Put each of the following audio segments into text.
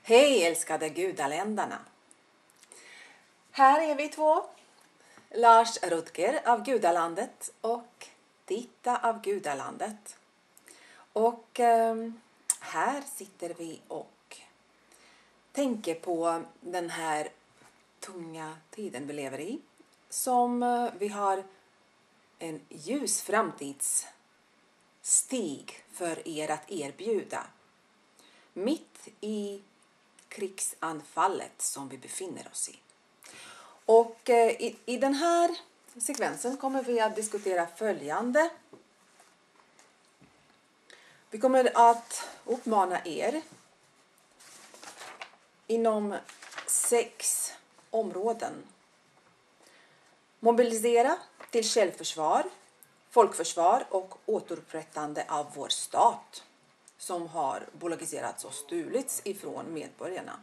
Hej älskade gudaländarna! Här är vi två, Lars Rutger av Gudalandet och Titta av Gudalandet. Och här sitter vi och tänker på den här tunga tiden vi lever i. Som vi har en ljus framtidsstig för er att erbjuda. Mitt i krigsanfallet som vi befinner oss i. Och i den här sekvensen kommer vi att diskutera följande. Vi kommer att uppmana er inom 6 områden. Mobilisera till självförsvar, folkförsvar och återupprättande av vår stat som har bolagiserats och stulits ifrån medborgarna.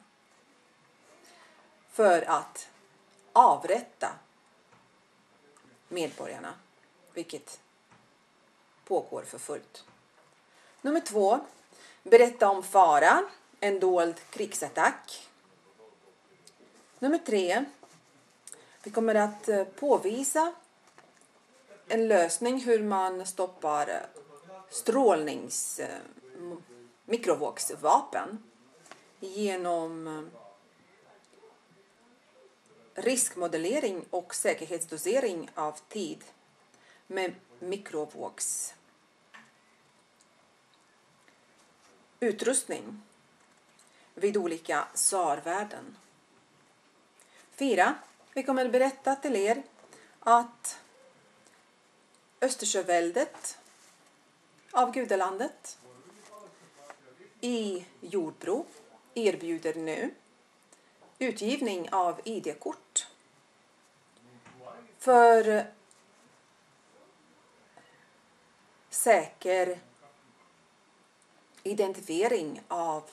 För att avrätta medborgarna, vilket pågår för fullt. Nummer 2. Berätta om fara, en dold krigsattack. Nummer 3. Vi kommer att påvisa en lösning hur man stoppar mikrovågsvapen genom riskmodellering och säkerhetsdosering av tid med mikrovågsutrustning vid olika SAR-värden. 4. Vi kommer att berätta till er att Östersjöväldet av Gudalandet i Jordbro erbjuder nu utgivning av ID-kort för säker identifiering av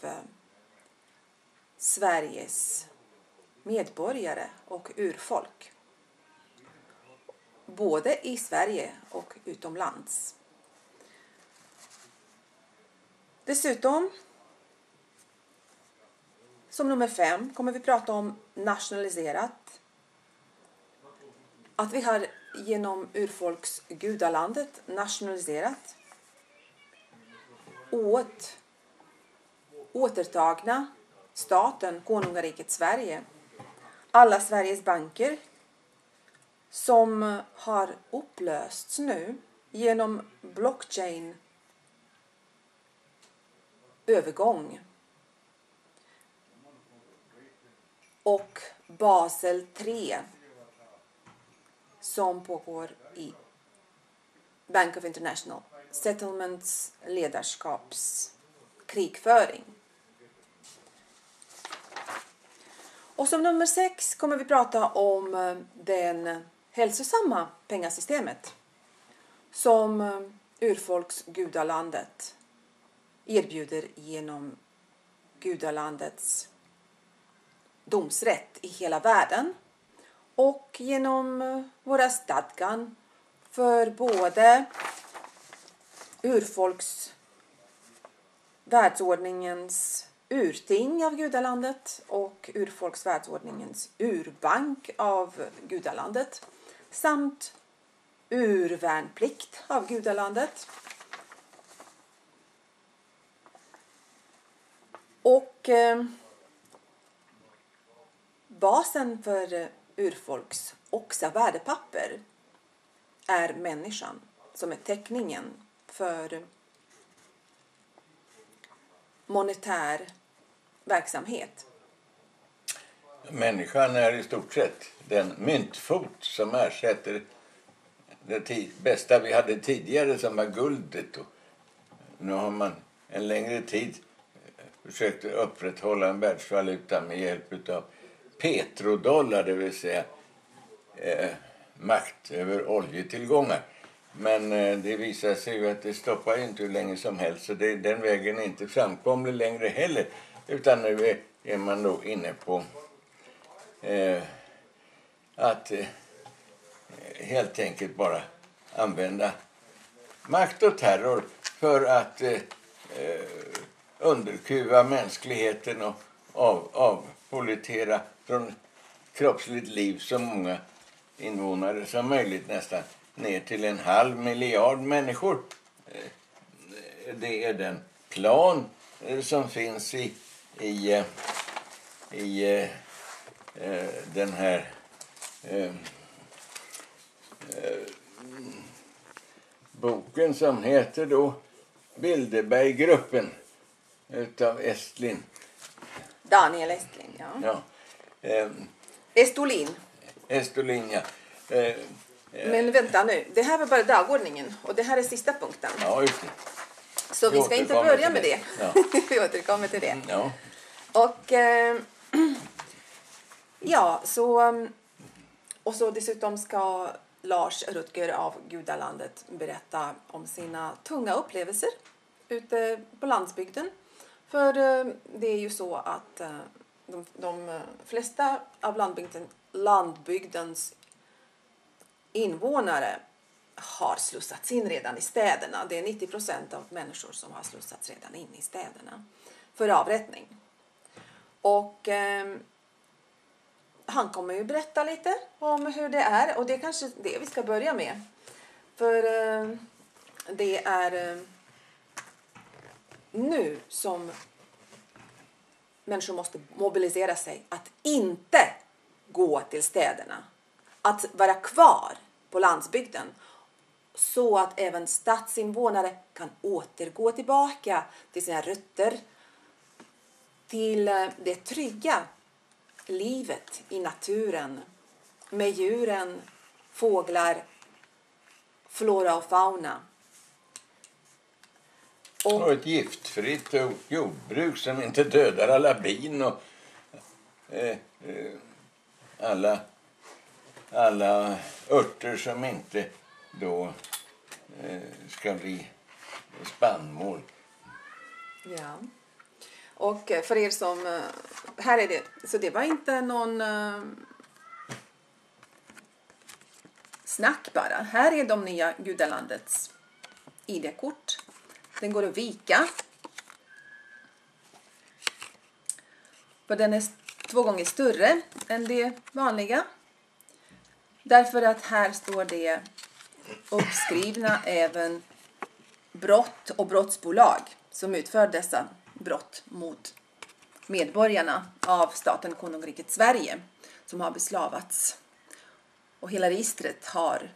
Sveriges medborgare och urfolk. Både i Sverige och utomlands. Dessutom, som nummer 5, kommer vi prata om nationaliserat. Att vi har genom urfolks Gudalandet nationaliserat återtagna staten, konungariket Sverige. Alla Sveriges banker som har upplösts nu genom blockchain övergång och Basel 3 som pågår i Bank of International Settlements ledarskapskrigföring. Och som nummer 6 kommer vi prata om den hälsosamma pengasystemet som urfolks Gudalandet erbjuder genom Gudalandets domsrätt i hela världen och genom våra stadgan för både urfolks världsordningens urting av Gudalandet och urfolks världsordningens urbank av Gudalandet samt urvärnplikt av Gudalandet. Och basen för urfolks oxa värdepapper är människan som är täckningen för monetär verksamhet. Människan är i stort sett den myntfot som ersätter det bästa vi hade tidigare som var guldet. Och nu har man en längre tid försökt upprätthålla en världsvaluta med hjälp av petrodollar, det vill säga makt över oljetillgångar. Men det visar sig ju att det stoppar inte hur länge som helst, så den vägen är inte framkomlig längre heller. Utan nu är man då inne på att helt enkelt bara använda makt och terror för att underkuva mänskligheten avpolitera från kroppsligt liv så många invånare som möjligt, nästan ner till 1,5 miljard människor. Det är den plan som finns i den här boken som heter då Bilderberggruppen utav Estlin. Daniel Estlin, ja. Estolin. Estolin, ja. Men vänta nu, det här var bara dagordningen och det här är sista punkten. Ja, just det. Så vi ska inte börja med det. Ja. Vi återkommer till det. Ja. Och och så dessutom ska Lars Rutger av Gudalandet berätta om sina tunga upplevelser ute på landsbygden. För det är ju så att de flesta av landbygdens invånare har slussats in redan i städerna. Det är 90% av människor som har slussats redan in i städerna för avrättning. Och han kommer ju berätta lite om hur det är. Och det är kanske det vi ska börja med. För det är nu som människor måste mobilisera sig att inte gå till städerna. Att vara kvar på landsbygden. Så att även stadsinvånare kan återgå tillbaka till sina rötter. Till det trygga livet i naturen. Med djuren, fåglar, flora och fauna. Och ett giftfritt jordbruk som inte dödar alla bin och alla örter som inte då ska bli spannmål. Ja. Och för er som här är det, så det var inte någon snack bara. Här är de nya Gudalandets ID-kort. Den går att vika. För den är 2 gånger större än det vanliga. Därför att här står det uppskrivna även brott och brottsbolag som utför dessa brott mot medborgarna av staten Konungariket Sverige som har beslavats. Och hela registret har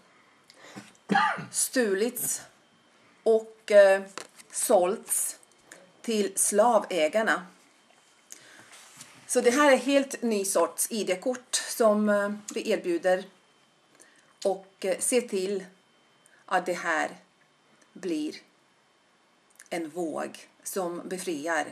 stulits och sålts till slavägarna. Så det här är helt ny sorts ID-kort som vi erbjuder och se till att det här blir en våg som befriar.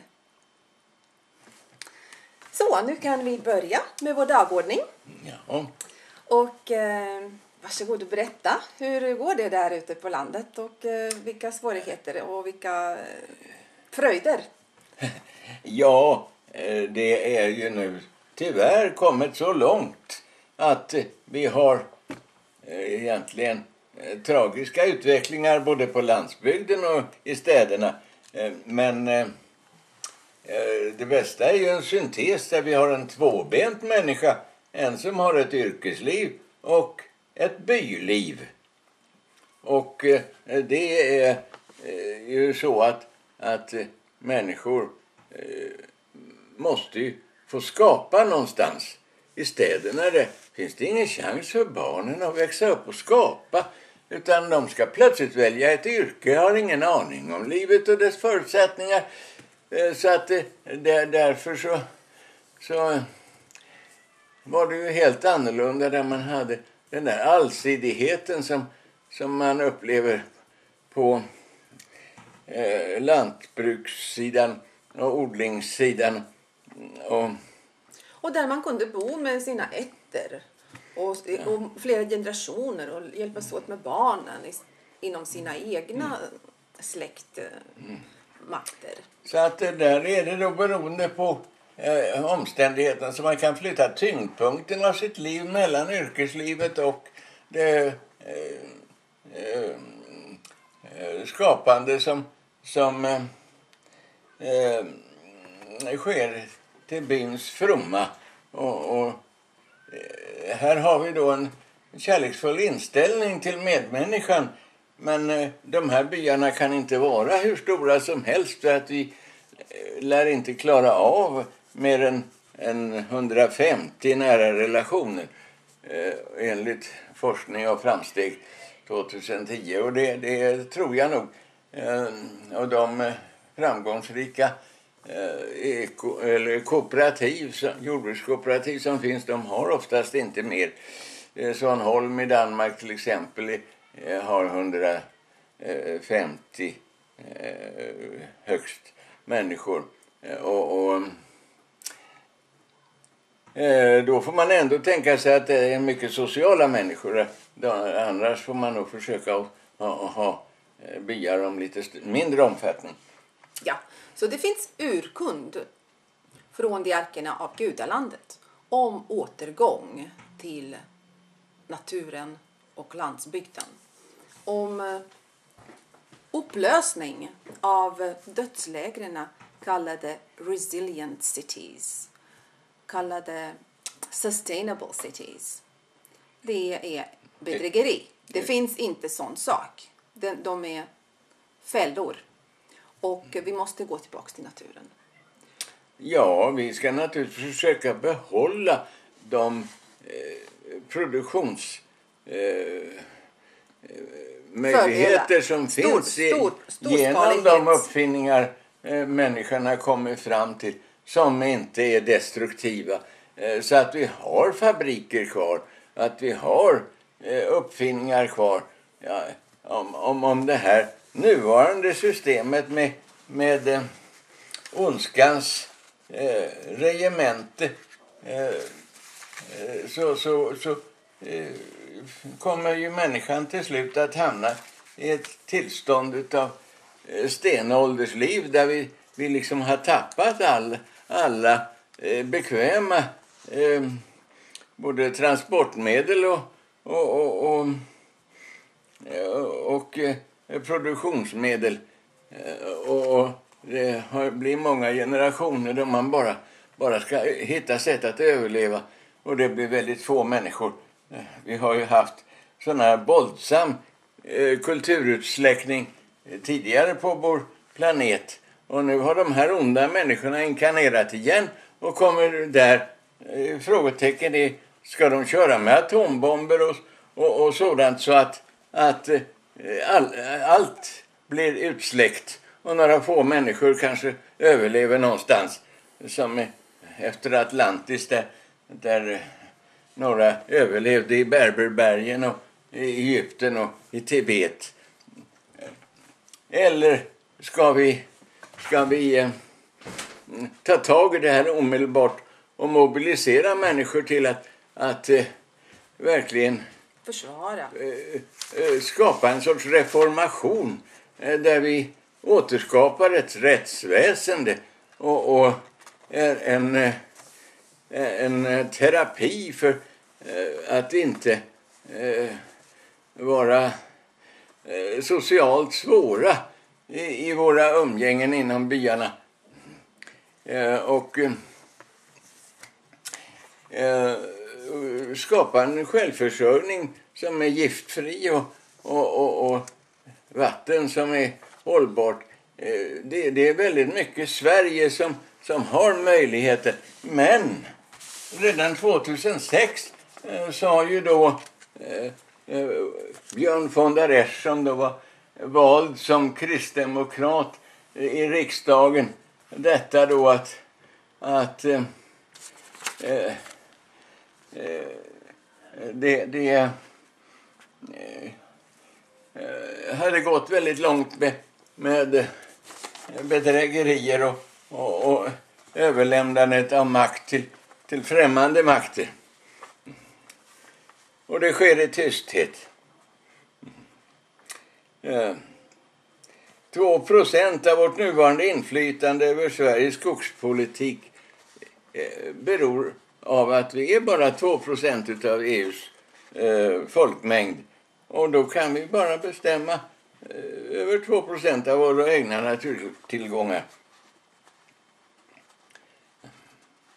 Så, nu kan vi börja med vår dagordning. Ja. Och varsågod och berätta. Hur går det där ute på landet och vilka svårigheter och vilka fröjder? Ja, det är ju nu tyvärr kommit så långt att vi har egentligen tragiska utvecklingar både på landsbygden och i städerna. Men det bästa är ju en syntes där vi har en tvåbent människa. En som har ett yrkesliv och ett byliv. Och det är ju så att människor måste ju få skapa någonstans. I städerna finns det ingen chans för barnen att växa upp och skapa. Utan de ska plötsligt välja ett yrke. Jag har ingen aning om livet och dess förutsättningar. Så att därför så var det ju helt annorlunda där man hade den där allsidigheten som man upplever på lantbrukssidan och odlingssidan. Och där man kunde bo med sina ätter och flera generationer och hjälpas åt med barnen inom sina egna släktmakter. Så att där är det då beroende på omständigheterna så man kan flytta tyngdpunkten av sitt liv mellan yrkeslivet och det skapande som sker till byns fromma. Och här har vi då en kärleksfull inställning till medmänniskan. Men de här byarna kan inte vara hur stora som helst, för att vi lär inte klara av mer än 150 nära relationer enligt forskning och framsteg 2010. Och det tror jag nog. Och de framgångsrika jordbrukskooperativ som finns, de har oftast inte mer. Svanholm i Danmark till exempel har 150 högst människor. Och då får man ändå tänka sig att det är mycket sociala människor. Annars får man nog försöka ha byar om lite mindre omfattning. Ja, så det finns urkund från de arkerna av gudalandet om återgång till naturen och landsbygden. Om upplösning av dödslägren kallade resilient cities, kallade sustainable cities. Det är bedrägeri. Det finns inte sån sak. De är fällor. Och vi måste gå tillbaka till naturen. Ja, vi ska naturligtvis försöka behålla de möjligheter som finns genom de uppfinningar människorna kommer fram till, som inte är destruktiva. Så att vi har fabriker kvar, att vi har uppfinningar kvar. Ja, om det här nuvarande systemet med ondskans regemente så kommer ju människan till slut att hamna i ett tillstånd av stenåldersliv, där vi liksom har tappat alla bekväma både transportmedel och produktionsmedel. Och det blir många generationer där man bara ska hitta sätt att överleva. Och det blir väldigt få människor. Vi har ju haft sån här våldsam kulturutsläckning tidigare på vår planet. Och nu har de här onda människorna inkarnerat igen och kommer där. Frågetecken är, ska de köra med atombomber och sådant, så att allt blir utsläckt och några få människor kanske överlever någonstans, som efter Atlantis, där några överlevde i Berberbergen och i Egypten och i Tibet. Eller ska vi ta tag i det här omedelbart och mobilisera människor till att verkligen försvara, skapa en sorts reformation där vi återskapar ett rättsväsende och en terapi för att inte vara socialt svåra i våra umgängen inom byarna. Och skapa en självförsörjning som är giftfri och vatten som är hållbart. Det är väldigt mycket Sverige som har möjligheter. Men redan 2006 sa ju då Björn von der Esch, som då var vald som kristdemokrat i riksdagen, detta då att det hade gått väldigt långt med bedrägerier och överlämnandet av makt till främmande makter. Och det sker i tysthet. 2% av vårt nuvarande inflytande över Sveriges skogspolitik beror av att vi är bara 2% av EUs folkmängd. Och då kan vi bara bestämma över 2% av våra egna naturtillgångar.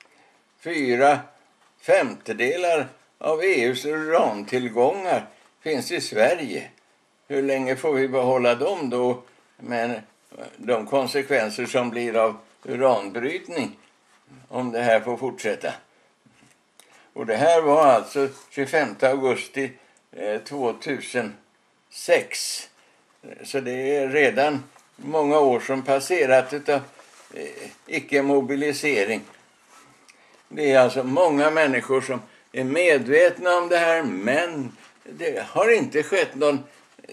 4/5 av EUs urantillgångar finns i Sverige. Hur länge får vi behålla dem då? Men de konsekvenser som blir av uranbrytning om det här får fortsätta. Och det här var alltså 25 augusti 2006. Så det är redan många år som passerat av icke-mobilisering. Det är alltså många människor som är medvetna om det här, men det har inte skett någon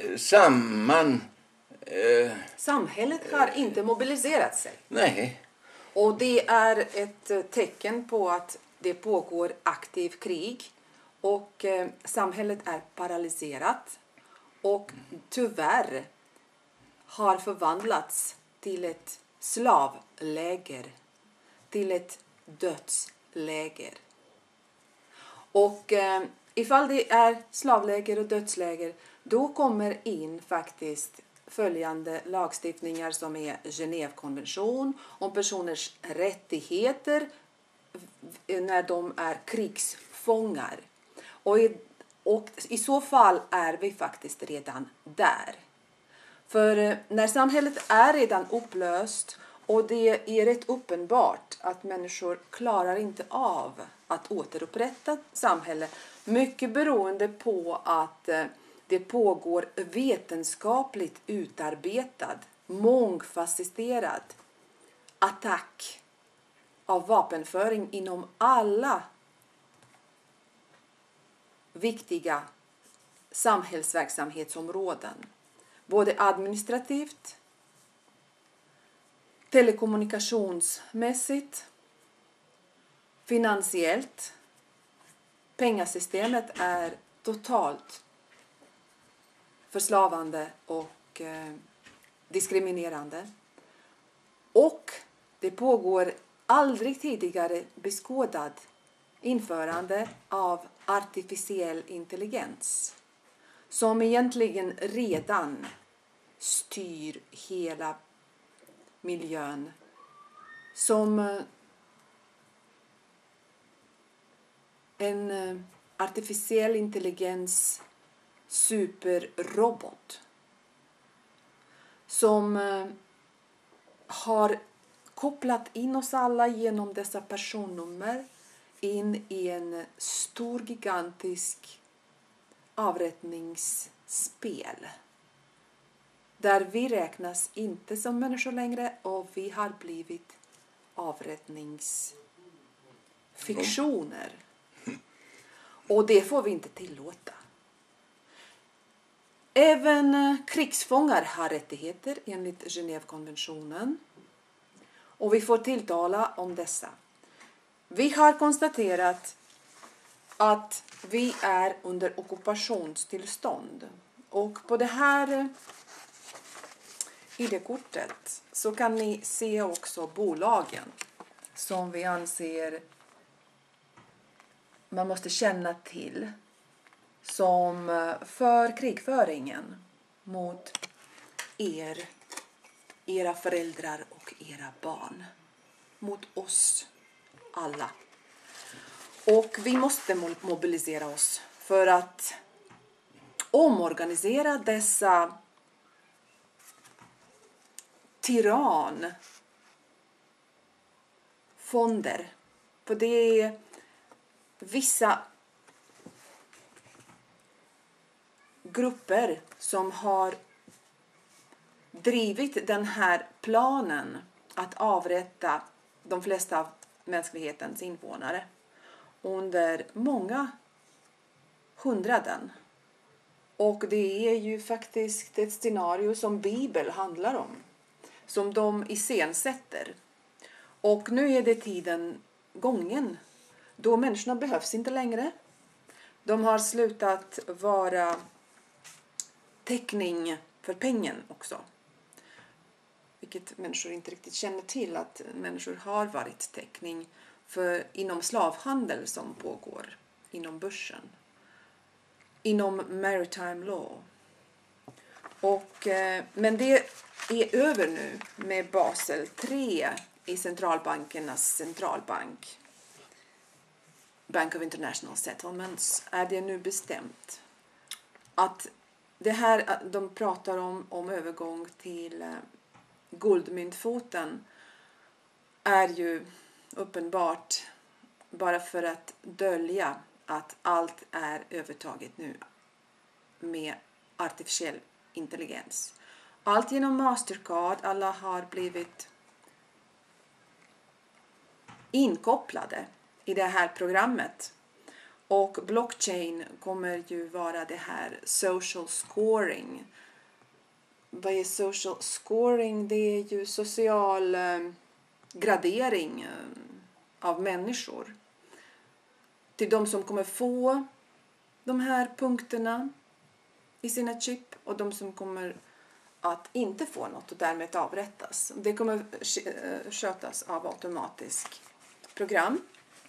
Samhället har inte mobiliserat sig. Nej. Och det är ett tecken på att det pågår aktiv krig och samhället är paralyserat och tyvärr har förvandlats till ett slavläger, till ett dödsläger. Och ifall det är slavläger och dödsläger, då kommer in faktiskt följande lagstiftningar som är Genèvekonvention om personers rättigheter när de är krigsfångar. Och i så fall är vi faktiskt redan där. För när samhället är redan upplöst och det är rätt uppenbart att människor klarar inte av att återupprätta samhället, mycket beroende på att det pågår vetenskapligt utarbetad, mångfacetterad attack av vapenföring inom alla viktiga samhällsverksamhetsområden. Både administrativt, telekommunikationsmässigt, finansiellt. Pengasystemet är totalt förslavande och diskriminerande. Och det pågår aldrig tidigare beskådad införande av artificiell intelligens som egentligen redan styr hela miljön, som en artificiell intelligens superrobot som har kopplat in oss alla genom dessa personnummer in i en stor gigantisk avrättningsspel där vi räknas inte som människor längre och vi har blivit avrättningsfiktioner. Och det får vi inte tillåta. Även krigsfångar har rättigheter enligt Genèvekonventionen. Och vi får tilltala om dessa. Vi har konstaterat att vi är under ockupationstillstånd. Och på det här ID-kortet så kan ni se också bolagen som vi anser man måste känna till som för krigföringen mot era föräldrar och era barn. Mot oss alla. Och vi måste mobilisera oss för att omorganisera dessa tyrannfonder. För det är vissa grupper som har drivit den här planen att avrätta de flesta av mänsklighetens invånare under många hundraden. Och det är ju faktiskt ett scenario som Bibeln handlar om. Som de iscensätter. Och nu är det tiden gången. Då människorna behövs inte längre. De har slutat vara täckning för pengen också. Vilket människor inte riktigt känner till, att människor har varit täckning för inom slavhandel som pågår inom börsen. Inom maritime law. Men det är över nu med Basel 3 i centralbankernas centralbank. Bank of International Settlements är det nu bestämt att det här de pratar om övergång till guldmyntfoten är ju uppenbart bara för att dölja att allt är övertaget nu med artificiell intelligens. Allt genom Mastercard, alla har blivit inkopplade i det här programmet. Och blockchain kommer ju vara det här social scoring. Vad är social scoring? Det är ju social gradering av människor. Till de som kommer få de här punkterna i sina chip och de som kommer att inte få något och därmed avrättas. Det kommer skötas av automatisk program.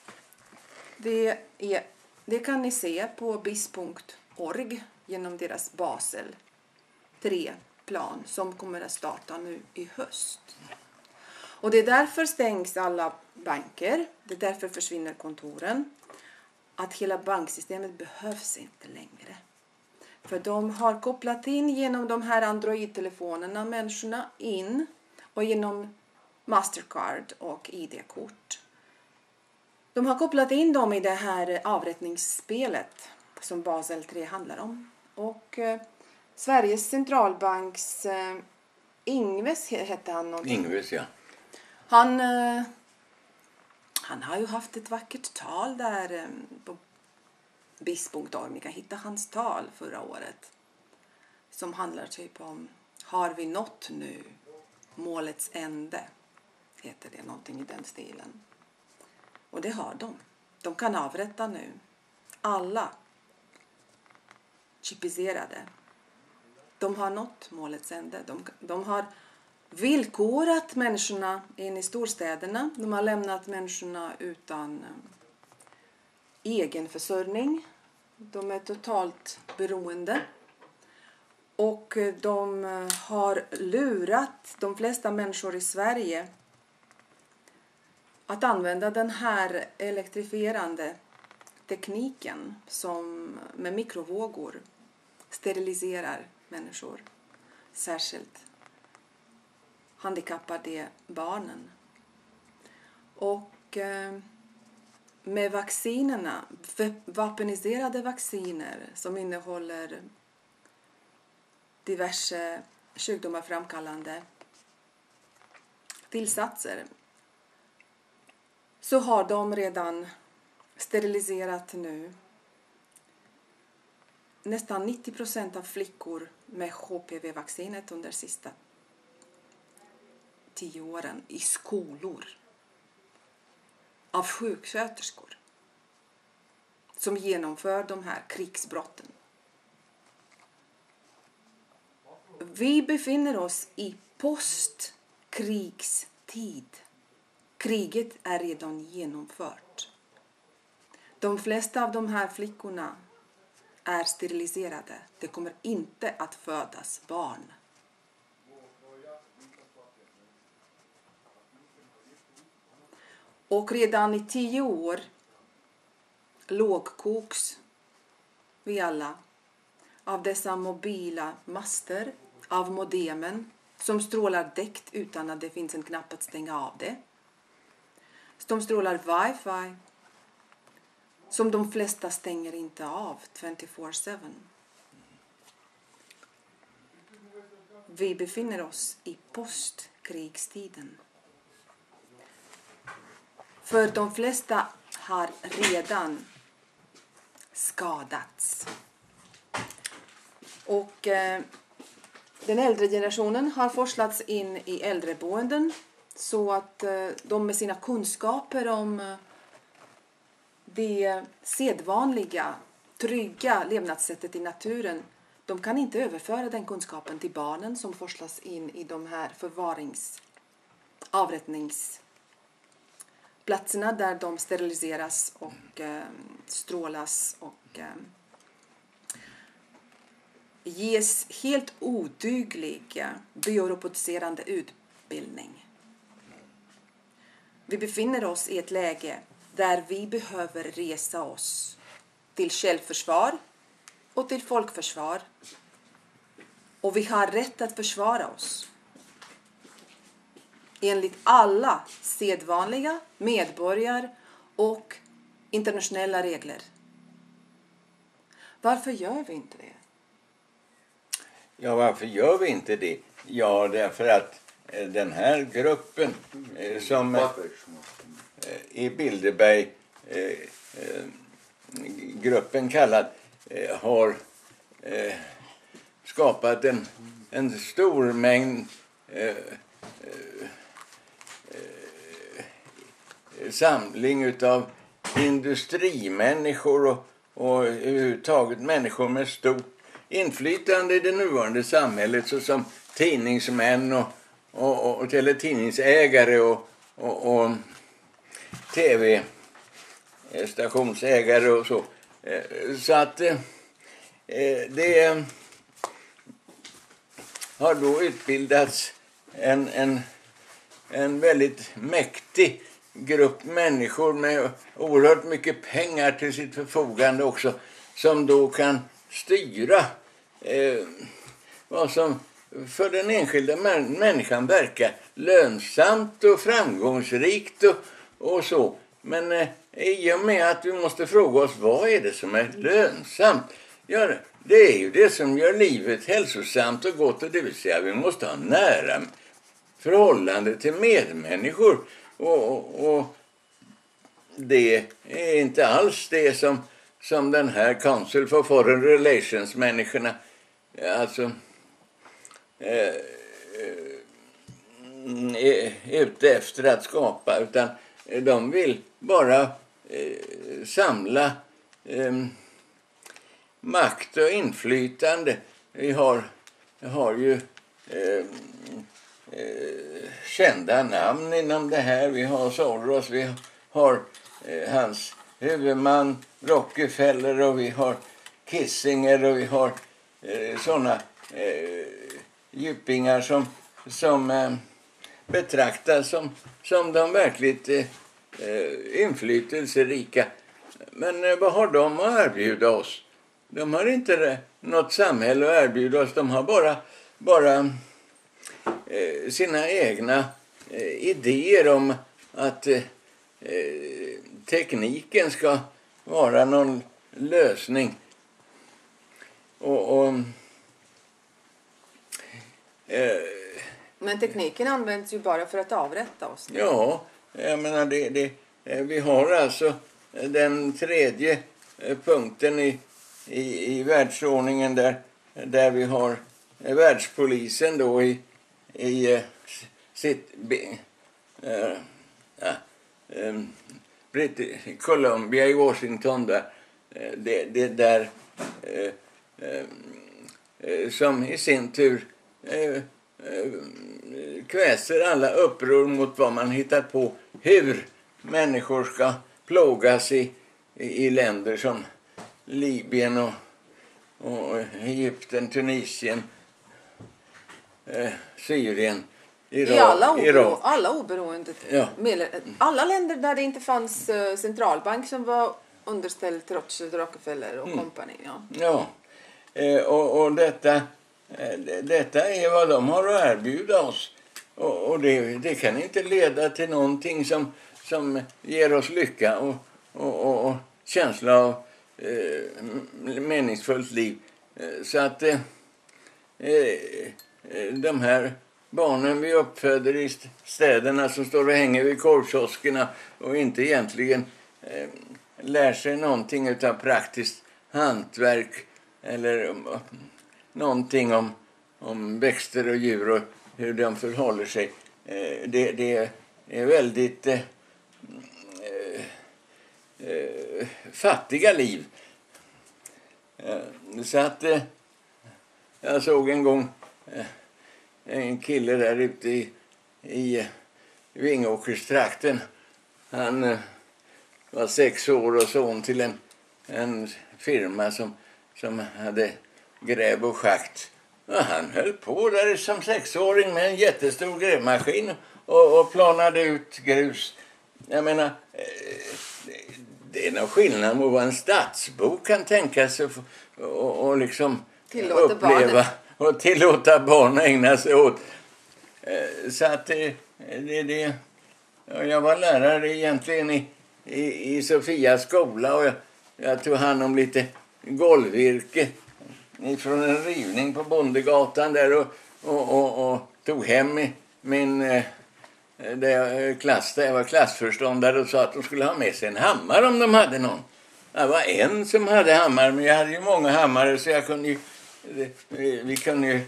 Det kan ni se på bis.org genom deras Basel 3-plan som kommer att starta nu i höst. Och det är därför stängs alla banker, det är därför försvinner kontoren. Att hela banksystemet behövs inte längre. För de har kopplat in genom de här Android-telefonerna människorna in och genom Mastercard och ID-kort. De har kopplat in dem i det här avrättningsspelet som Basel 3 handlar om. Och Sveriges centralbanks Ingves hette han någonting. Ingves, ja. Han har ju haft ett vackert tal där på bis.org. Ni kan hitta hans tal förra året. Som handlar typ om, har vi nått nu målets ände? Heter det någonting i den stilen. Och det har de. De kan avrätta nu. Alla chipiserade. De har nått målets ände. De har villkorat människorna in i storstäderna. De har lämnat människorna utan egenförsörjning. De är totalt beroende. Och de har lurat de flesta människor i Sverige att använda den här elektrifierande tekniken som med mikrovågor steriliserar människor. Särskilt handikappade barnen. Och med vaccinerna, vapeniserade vacciner som innehåller diverse sjukdomar tillsatser, så har de redan steriliserat nu nästan 90% av flickor med HPV-vaccinet under sista 10 åren i skolor av sjuksköterskor som genomför de här krigsbrotten. Vi befinner oss i postkrigstid. Kriget är redan genomfört. De flesta av de här flickorna är steriliserade. Det kommer inte att födas barn. Och redan i 10 år lågkoks vi alla av dessa mobila master, av modemen som strålar direkt utan att det finns en knapp att stänga av det. De strålar wifi som de flesta stänger inte av 24/7. Vi befinner oss i postkrigstiden. För de flesta har redan skadats. Och den äldre generationen har forslats in i äldreboenden så att de med sina kunskaper om det sedvanliga, trygga levnadssättet i naturen, de kan inte överföra den kunskapen till barnen som forslas in i de här avrättningsplatserna där de steriliseras och strålas och ges helt odyglig biorobotiserande utbildning. Vi befinner oss i ett läge där vi behöver resa oss till självförsvar och till folkförsvar. Och vi har rätt att försvara oss enligt alla sedvanliga medborgar- och internationella regler. Varför gör vi inte det? Ja, varför gör vi inte det? Ja, därför att den här gruppen som i Bilderberg, gruppen kallad, har skapat en stor mängd samling utav industrimänniskor och överhuvudtaget människor med stort inflytande i det nuvarande samhället, såsom tidningsmän eller tidningsägare och tv-stationsägare och så. Så att det har då utbildats en väldigt mäktig grupp människor med oerhört mycket pengar till sitt förfogande också, som då kan styra vad som för den enskilda människan verkar lönsamt och framgångsrikt och så. Men i och med att vi måste fråga oss, vad är det som är lönsamt? Ja, det är ju det som gör livet hälsosamt och gott, och det vill säga vi måste ha nära förhållande till medmänniskor. Och det är inte alls det som den här Council for Foreign Relations-människorna alltså är ute efter att skapa, utan de vill bara samla makt och inflytande. Vi har ju kända namn inom det här. Vi har Soros, vi har hans huvudman Rockefeller, och vi har Kissinger, och vi har sådana djupingar som betraktas som de verkligt inflytelserika. Men vad har de att erbjuda oss? De har inte något samhälle att erbjuda oss. De har bara sina egna idéer om att tekniken ska vara någon lösning. Men tekniken används ju bara för att avrätta oss. Ja, jag menar vi har alltså den tredje punkten i världsordningen där vi har världspolisen då i sitt Columbia i Washington där som i sin tur kväser alla uppror mot vad man hittar på, hur människor ska plågas i länder som Libyen och Egypten, Tunisien, Syrien, Irak. Alla oberoende. Ja. Alla länder där det inte fanns centralbank som var underställd Rothschild, Rockefeller och kompani. Ja. Och detta är vad de har att erbjuda oss. Och det kan inte leda till någonting som ger oss lycka och känsla av meningsfullt liv. Så att de här barnen vi uppföder i städerna som står och hänger vid korvkioskerna och inte egentligen lär sig någonting utav praktiskt hantverk eller någonting om växter och djur och hur de förhåller sig. Det är väldigt fattiga liv. Så att jag såg en gång en kille där ute i Vingåkerstrakten. Han var 6 år och son till en firma som hade gräv och schakt. Och han höll på där som 6-åring med en jättestor grävmaskin och planade ut grus. Jag menar, det är någon skillnad mot vad en stadsbo kan tänka sig och liksom tillåta barn att ägna sig åt. Så att jag var lärare egentligen i Sofias skola och jag tog hand om lite golvvirke från en rivning på Bondegatan där och tog hem min klass där jag var klassförståndare och sa att de skulle ha med sig en hammare om de hade någon. Det var en som hade hammare, men jag hade ju många hammare så jag kunde ju, vi kunde ju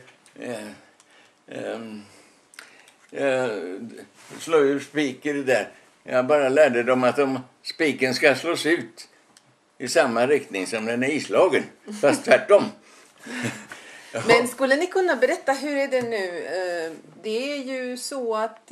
slå ur spiker där. Jag bara lärde dem att spiken ska slås ut i samma riktning som den är islagen, fast tvärtom. Men skulle ni kunna berätta, hur är det nu? Det är ju så att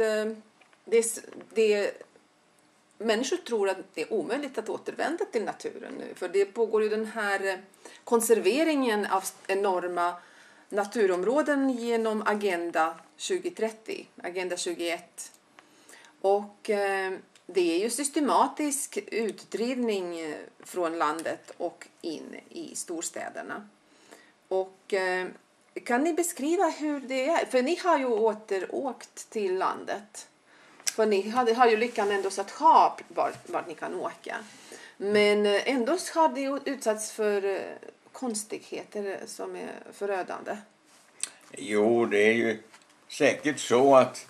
människor tror att det är omöjligt att återvända till naturen nu. För det pågår ju den här konserveringen av enorma naturområden genom Agenda 2030, Agenda 21. Och det är ju systematisk utdrivning från landet och in i storstäderna. Och kan ni beskriva hur det är? För ni har ju återåkt till landet. För ni har ju lyckan ändå så att ha vart ni kan åka. Men ändå har det utsatts för konstigheter som är förödande. Jo, det är ju säkert så att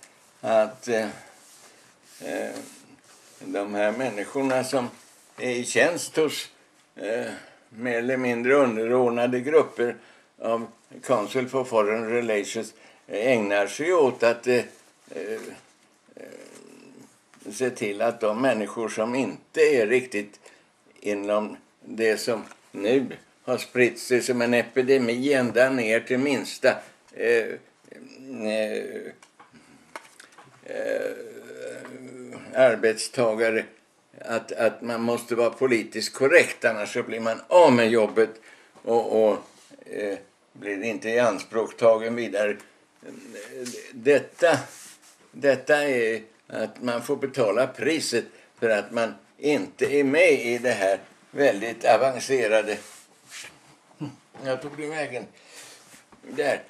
de här människorna som är i tjänst hos mer eller mindre underordnade grupper av Council for Foreign Relations ägnar sig åt att se till att de människor som inte är riktigt inom det som nu har spritt sig som en epidemi ända ner till minsta arbetstagare, att man måste vara politiskt korrekt, annars så blir man av med jobbet och blir inte i anspråk tagen vidare. Detta är att man får betala priset för att man inte är med i det här väldigt avancerade. Jag tog det vägen där.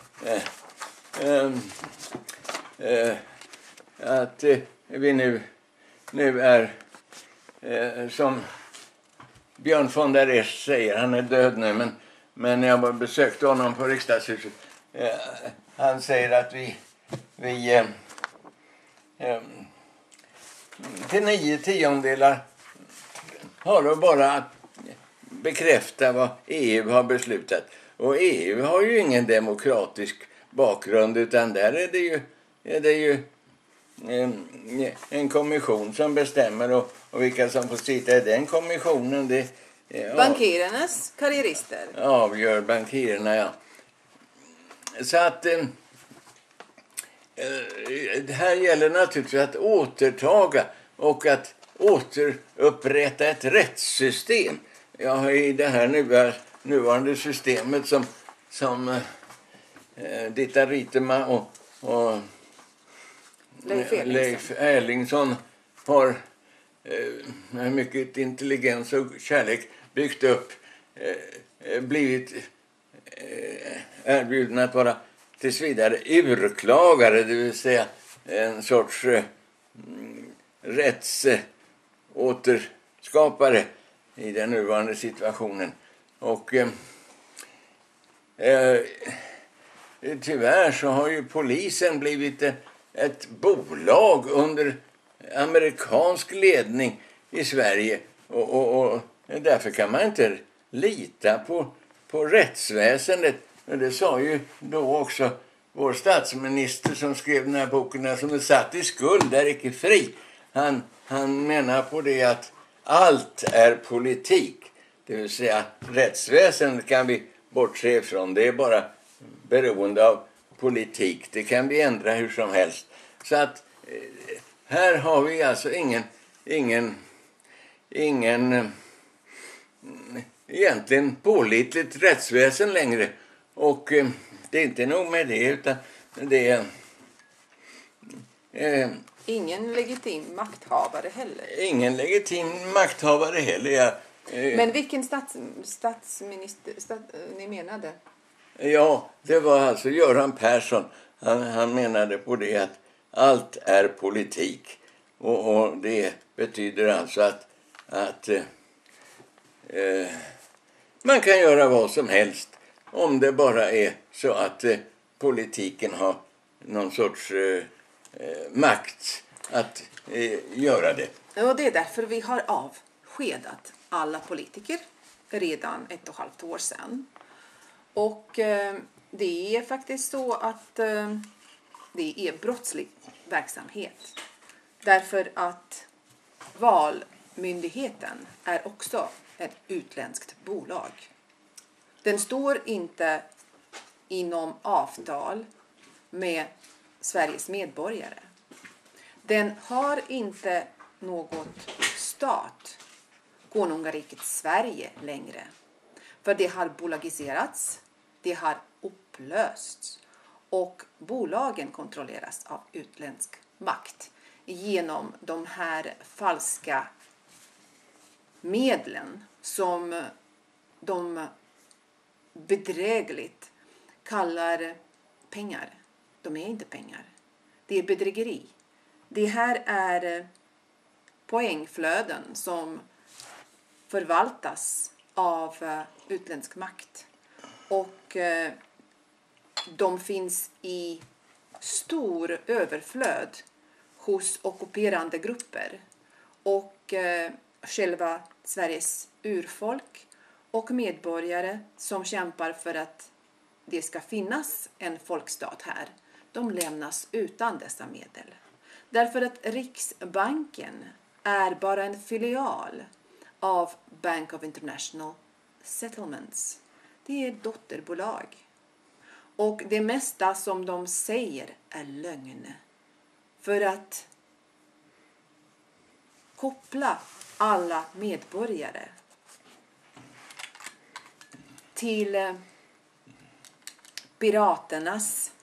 Att vi nu är som Björn von der Esch säger, han är död nu, men jag besökte honom på riksdagshuset. Han säger att vi till 9/10 har då bara att bekräfta vad EU har beslutat. Och EU har ju ingen demokratisk bakgrund, utan där är det ju en kommission som bestämmer och vilka som får sitta i den kommissionen. Bankirernas karriärister. Avgör bankirerna, ja. Så att det här gäller naturligtvis att återtaga och att återupprätta ett rättssystem. Ja, i det här nuvarande systemet som Ditta Ritema och Leif Erlingsson har med mycket intelligens och kärlek byggt upp, blivit erbjuden att vara tills vidare urklagare, det vill säga en sorts rättsåterskapare i den nuvarande situationen. Och tyvärr så har ju polisen blivit ett bolag under amerikansk ledning i Sverige och därför kan man inte lita på rättsväsendet. Och det sa ju då också vår statsminister som skrev den här boken, som är satt i skuld, är icke fri. Han menar på det att allt är politik. Det vill säga rättsväsendet kan vi bortse ifrån. Det är bara beroende av politik. Det kan vi ändra hur som helst. Så att här har vi alltså ingen egentligen pålitligt rättsväsen längre. Och det är inte nog med det, utan Ingen legitim makthavare heller. Ingen legitim makthavare heller. Men vilken statsminister ni menade? Ja, det var alltså Göran Persson. Han menade på det att allt är politik. Och det betyder alltså att man kan göra vad som helst om det bara är så att politiken har någon sorts makt att göra det. Och det är därför vi har avskedat alla politiker redan 1,5 år sedan. Och det är faktiskt så att det är brottslig verksamhet. Därför att Valmyndigheten är också ett utländskt bolag. Den står inte inom avtal med Sveriges medborgare. Den har inte något stat, konungariket Sverige, längre. För det har bolagiserats, det har upplösts och bolagen kontrolleras av utländsk makt genom de här falska medlen som de bedrägligt kallar pengar. De är inte pengar. Det är bedrägeri. Det här är poängflöden som förvaltas av utländsk makt. Och de finns i stor överflöd hos ockuperande grupper. Och själva Sveriges urfolk och medborgare som kämpar för att det ska finnas en folkstat här, de lämnas utan dessa medel. Därför att Riksbanken är bara en filial av Bank of International Settlements. Det är dotterbolag. Och det mesta som de säger är lögn. För att koppla alla medborgare till piraternas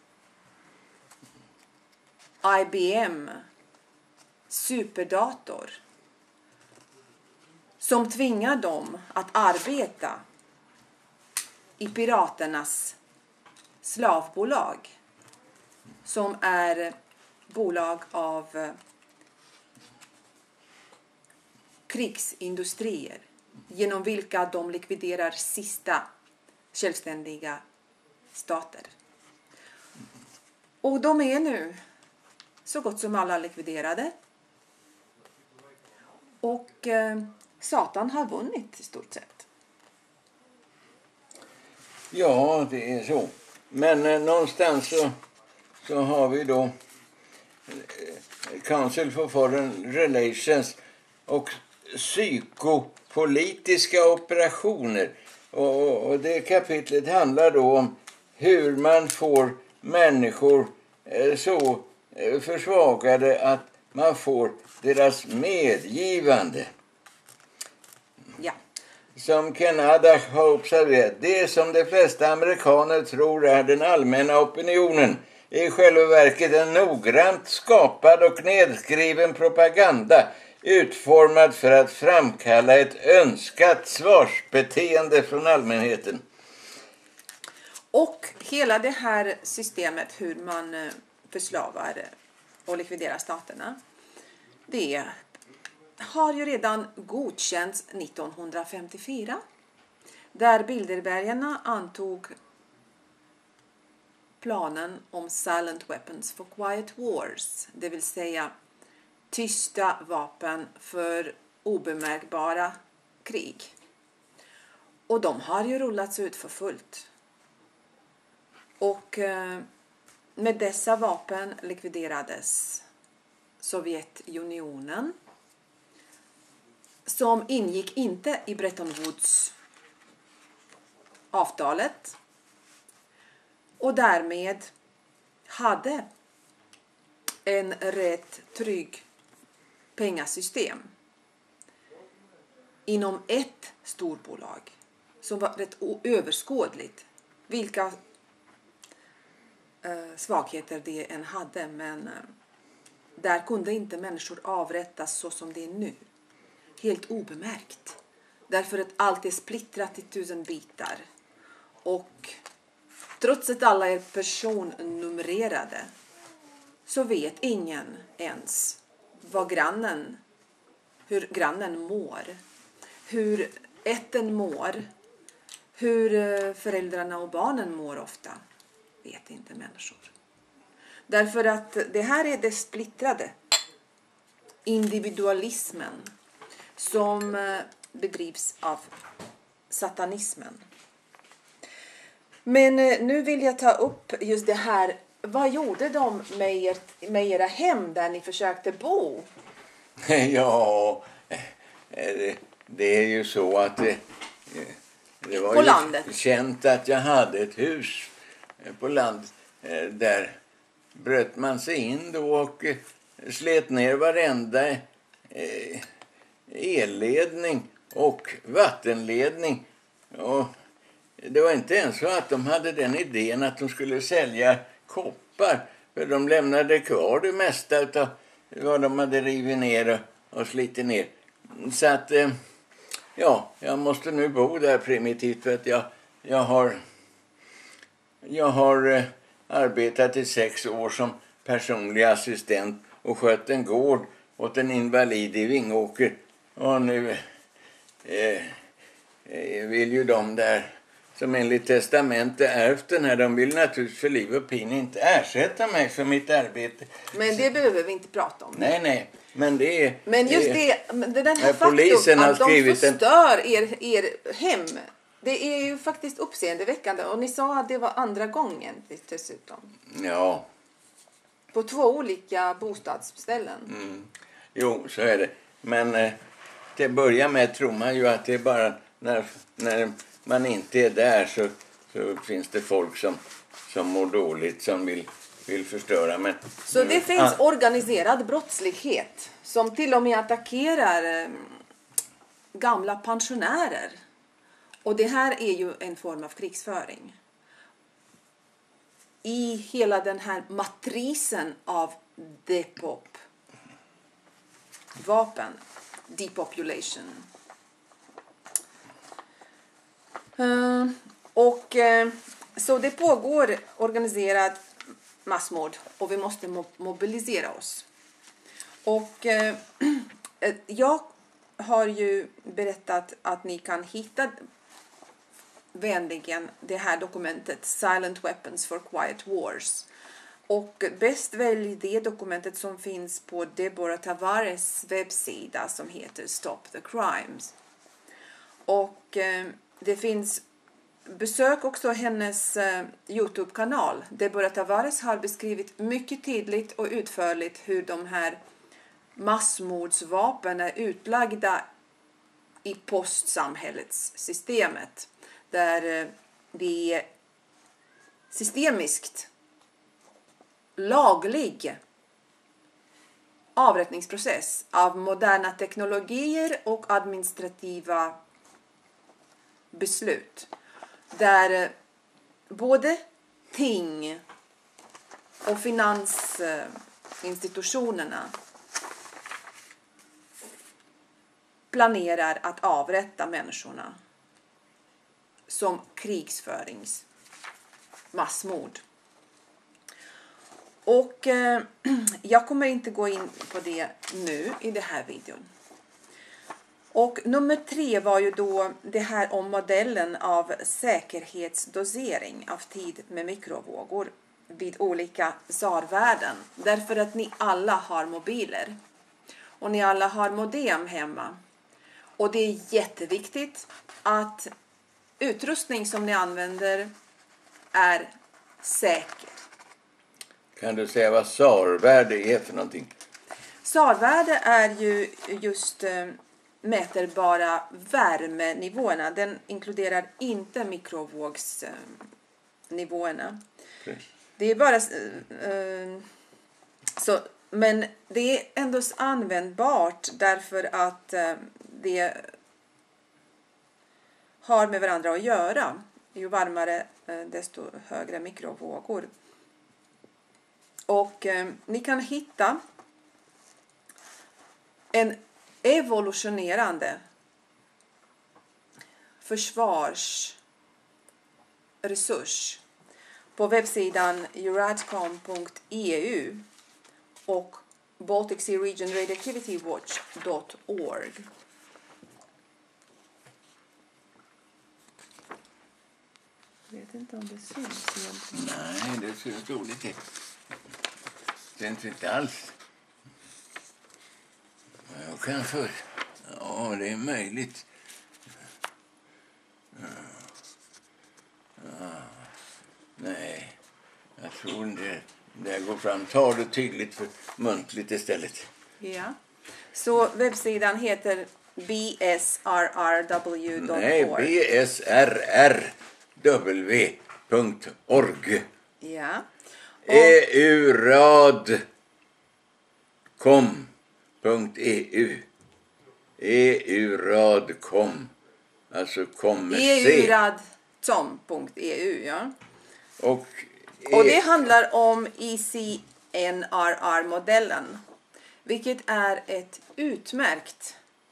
IBM superdator som tvingar dem att arbeta i piraternas slavbolag som är bolag av krigsindustrier genom vilka de likviderar sista självständiga stater. Och de är nu så gott som alla likviderade. Och Satan har vunnit i stort sett. Ja, det är så. Men någonstans så har vi då Council for Foreign Relations och psykopolitiska operationer. Och det kapitlet handlar då om hur man får människor så försvagade att man får deras medgivande. Ja. Som Ken Adach har observerat, det som de flesta amerikaner tror är den allmänna opinionen är i själva verket en noggrant skapad och nedskriven propaganda utformad för att framkalla ett önskat svarsbeteende från allmänheten. Och hela det här systemet hur man förslavar och likviderar staterna, det har ju redan godkänts 1954. Där Bilderbergarna antog planen om Silent Weapons for Quiet Wars. Det vill säga tysta vapen för obemärkbara krig. Och de har ju rullats ut för fullt. Och med dessa vapen likviderades Sovjetunionen, som ingick inte i Bretton Woods avtalet och därmed hade en rätt trygg pengasystem inom ett storbolag som var rätt överskådligt vilka svagheter det än hade, men där kunde inte människor avrättas så som det är nu. Helt obemärkt. Därför att allt är splittrat i 1000 bitar. Och trots att alla är personnumrerade så vet ingen ens hur grannen mår. Hur ätten mår. Hur föräldrarna och barnen mår ofta. Vet inte människor. Därför att det här är det splittrade. Individualismen som bedrivs av satanismen. Men nu vill jag ta upp just det här. Vad gjorde de med era hem där ni försökte bo? Ja, det är ju så att det var på landet. Ju känt att jag hade ett hus på landet. Där bröt man sig in då och slet ner varenda elledning och vattenledning. Och det var inte ens så att de hade den idén att de skulle sälja koppar. För de lämnade kvar det mesta av vad de hade rivit ner och slitit ner. Så att ja, jag måste nu bo där primitivt för att jag har arbetat i 6 år som personlig assistent och skött en gård åt en invalid i Vingåker. Och nu vill ju de där som enligt testamentet ärvt den här, de vill naturligtvis för liv och pin inte ersätta mig för mitt arbete. Men det behöver vi inte prata om. Nej. Men det är... Men just den här polisen faktum har att de förstör er hem. Det är ju faktiskt uppseendeväckande. Och ni sa att det var andra gången dessutom. Ja. På 2 olika bostadsställen. Jo, så är det. Men till att börja med tror man ju att det är bara när man inte är där så finns det folk som mår dåligt, som vill förstöra. Men, så det finns organiserad brottslighet som till och med attackerar gamla pensionärer. Och det här är ju en form av krigsföring. I hela den här matrisen av depop. Vapen. Depopulation. Så det pågår organiserad massmord och vi måste mobilisera oss. Och jag har ju berättat att ni kan hitta vänligen det här dokumentet Silent Weapons for Quiet Wars. Och bäst välj det dokumentet som finns på Deborah Tavares webbsida som heter Stop the Crimes. Och det finns, besök också hennes YouTube-kanal. Deborah Tavares har beskrivit mycket tydligt och utförligt hur de här massmordsvapen är utlagda i postsamhällets systemet. Där det är systemiskt laglig avrättningsprocess av moderna teknologier och administrativa beslut. Där både ting och finansinstitutionerna planerar att avrätta människorna som krigsföringsmassmord. Och jag kommer inte gå in på det nu i det här videon. Och nummer 3 var ju då det här om modellen av säkerhetsdosering av tid med mikrovågor vid olika SAR-värden. Därför att ni alla har mobiler. Och ni alla har modem hemma. Och det är jätteviktigt att utrustning som ni använder är säker. Kan du säga vad SAR-värde är för någonting? SAR-värde är ju just mäterbara värmenivåerna. Den inkluderar inte mikrovågsnivåerna. Det är bara så, men det är ändå användbart därför att det har med varandra att göra. Ju varmare desto högre mikrovågor. Och ni kan hitta en evolutionerande försvarsresurs på webbsidan euradcom.eu och Baltic Sea Region Radioactivitywatch.org. Jag vet inte om det syns. Nej, det ser roligt ut. Det syns inte alls. Jag kan för... Ja, det är möjligt. Nej, jag tror det går fram. Ta det tydligt för muntligt istället. Ja. Så webbsidan heter bsrrw.org. Nej, bsrrw.org. Ja. euradcom.eu. euradcom. Alltså kom med C. euradcom.eu, ja. Och det handlar om ICNRR-modellen, vilket är ett utmärkt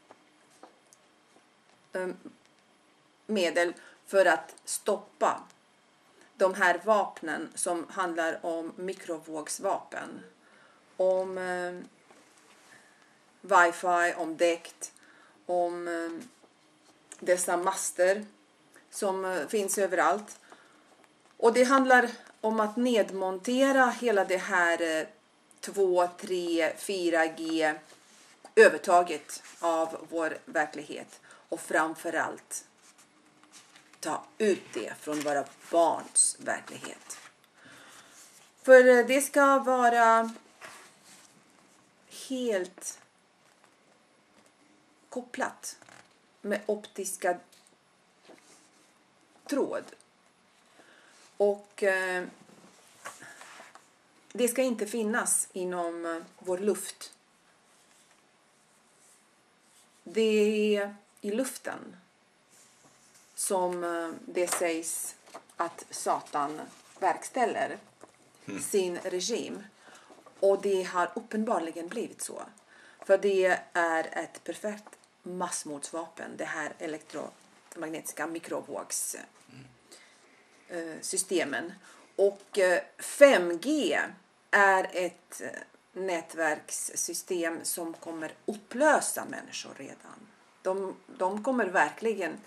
medel för att stoppa de här vapnen som handlar om mikrovågsvapen, om wifi, om DECT, om dessa master som finns överallt. Och det handlar om att nedmontera hela det här 2, 3, 4G övertaget av vår verklighet. Och framförallt ta ut det från våra barns verklighet. För det ska vara helt kopplat med optiska tråd. Och det ska inte finnas inom vår luft. Det är i luften som det sägs att Satan verkställer sin regim. Och det har uppenbarligen blivit så. För det är ett perfekt massmordsvapen. Det här elektromagnetiska mikrovågssystemen. Och 5G är ett nätverkssystem som kommer upplösa människor redan. De kommer verkligen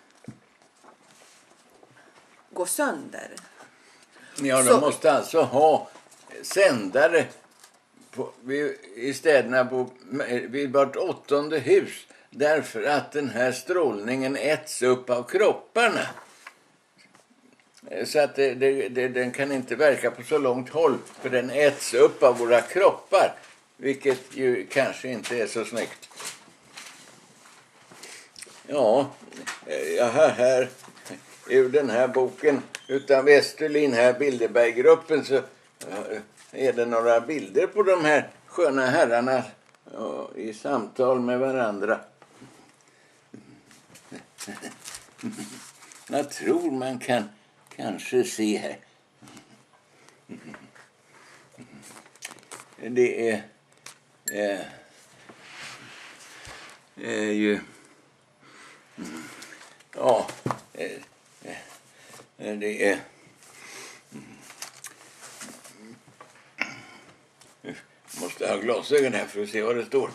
gå sönder. Ja, de måste alltså ha sändare i städerna vid vart 8:e hus. Därför att den här strålningen äts upp av kropparna. Så att den kan inte verka på så långt håll. För den äts upp av våra kroppar. Vilket ju kanske inte är så snyggt. Ja, jag har här ur den här boken utan Westerlin här, Bilderberggruppen, så är det några bilder på de här sköna herrarna i samtal med varandra. Jag tror man kan kanske se här. Det är ju ja, det är måste ha glasögon här för att se vad det står.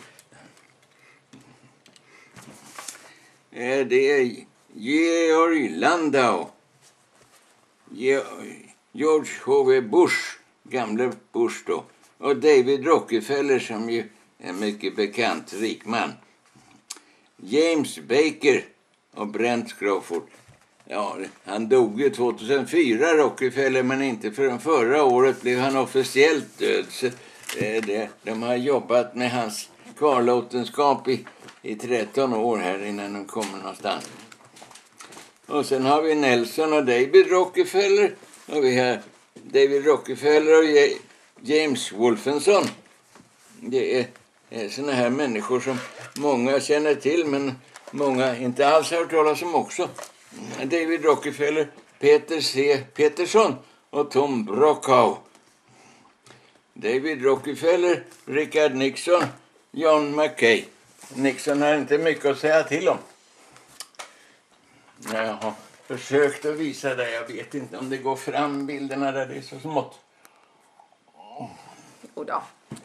Det är Georg Landau, George H.W. Bush, gamle Bush då, och David Rockefeller som ju är en mycket bekant rik man. James Baker och Brent Crawford. Ja, han dog ju 2004, Rockefeller, men inte förrän förra året blev han officiellt död. Så de har jobbat med hans kvarlåtenskap i 13 år här innan de kommer någonstans. Och sen har vi Nelson och David Rockefeller. Och vi har David Rockefeller och James Wolfenson. Det är såna här människor som många känner till, men många inte alls har hört talas om också. David Rockefeller, Peter C. Peterson och Tom Brokaw. David Rockefeller, Richard Nixon, John McKay Nixon har inte mycket att säga till om. Jag har försökt att visa det. Jag vet inte om det går fram bilderna där det är så smått. Och då.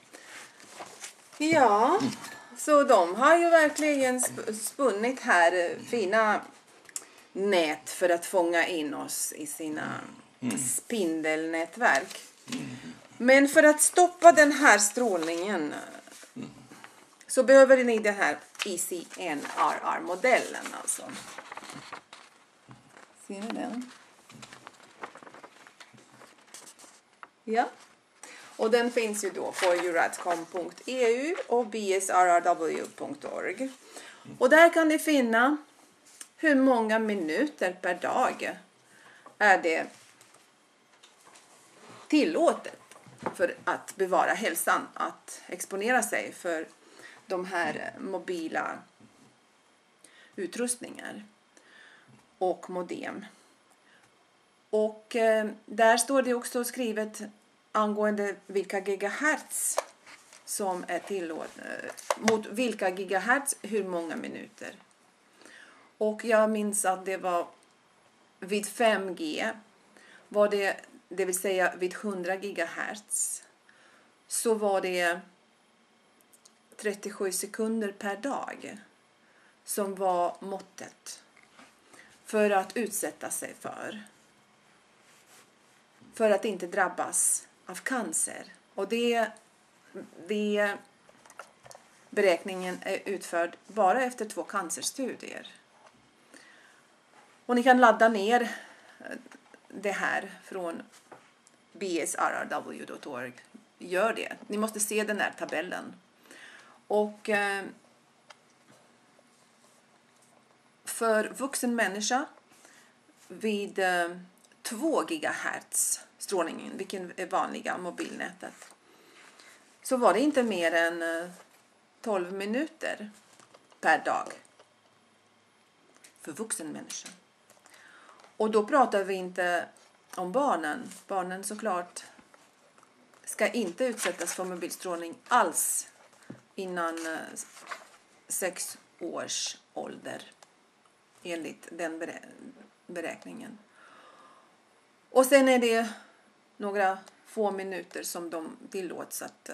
Ja, så de har ju verkligen spunnit här fina nät för att fånga in oss i sina spindelnätverk. Men för att stoppa den här strålningen så behöver ni den här ICNRR-modellen alltså. Ser ni den? Ja. Och den finns ju då på euratcom.eu och bsrrw.org. Och där kan ni finna hur många minuter per dag är det tillåtet för att bevara hälsan, att exponera sig för de här mobila utrustningar och modem. Och där står det också skrivet angående vilka gigahertz som är tillåtet, mot vilka gigahertz hur många minuter. Och jag minns att det var vid 5G var det vill säga vid 100 gigahertz så var det 37 sekunder per dag som var måttet för att utsätta sig för att inte drabbas av cancer. Och det beräkningen är utförd bara efter 2 cancerstudier. Och ni kan ladda ner det här från bsrrw.org. Gör det. Ni måste se den här tabellen. Och för vuxen människa vid 2 gigahertz strålningen, vilken är vanliga mobilnätet, så var det inte mer än 12 minuter per dag för vuxen människa. Och då pratar vi inte om barnen. Barnen såklart ska inte utsättas för mobilstrålning alls innan 6 års ålder enligt den beräkningen. Och sen är det några få minuter som de tillåts att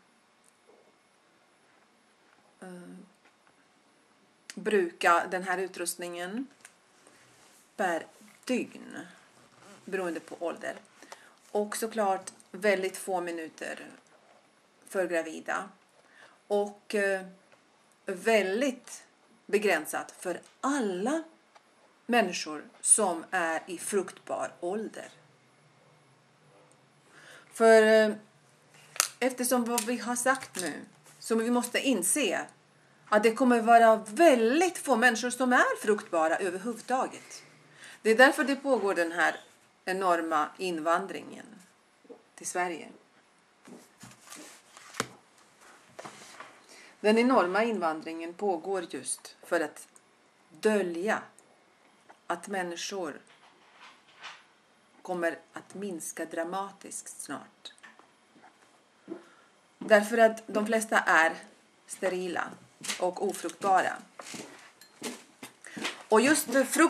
bruka den här utrustningen per dygn beroende på ålder. Och såklart väldigt få minuter för gravida. Och väldigt begränsat för alla människor som är i fruktbar ålder. För eftersom vad vi har sagt nu, så vi måste inse att det kommer vara väldigt få människor som är fruktbara överhuvudtaget. Det är därför det pågår den här enorma invandringen till Sverige. Den enorma invandringen pågår just för att dölja att människor kommer att minska dramatiskt snart. Därför att de flesta är sterila och ofruktbara. Och just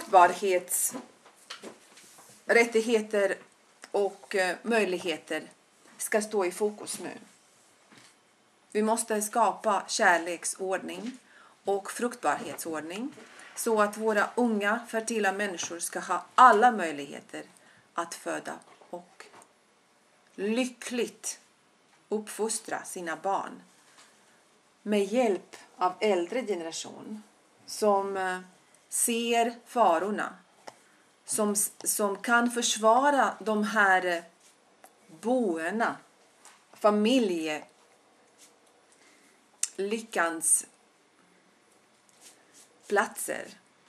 fruktbarhetsrättigheter och möjligheter ska stå i fokus nu. Vi måste skapa kärleksordning och fruktbarhetsordning så att våra unga fertila människor ska ha alla möjligheter att föda och lyckligt uppfostra sina barn med hjälp av äldre generation som ser farorna, som kan försvara de här boerna, lyckans platser.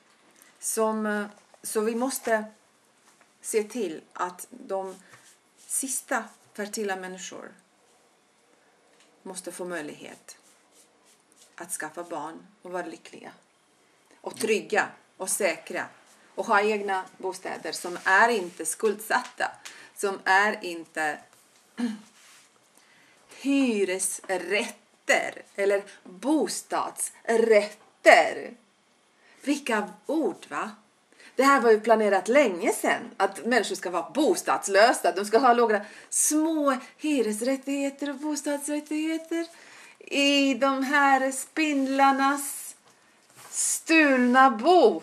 Så vi måste se till att de sista fertila människor måste få möjlighet att skaffa barn och vara lyckliga och trygga och säkra och ha egna bostäder som är inte skuldsatta, som är inte hyresrätter rätter eller bostadsrätter. Vilka ord, va? Det här var ju planerat länge sedan, att människor ska vara bostadslösa. De ska ha några små hyresrättigheter och bostadsrättigheter i de här spindlarnas stulna bo.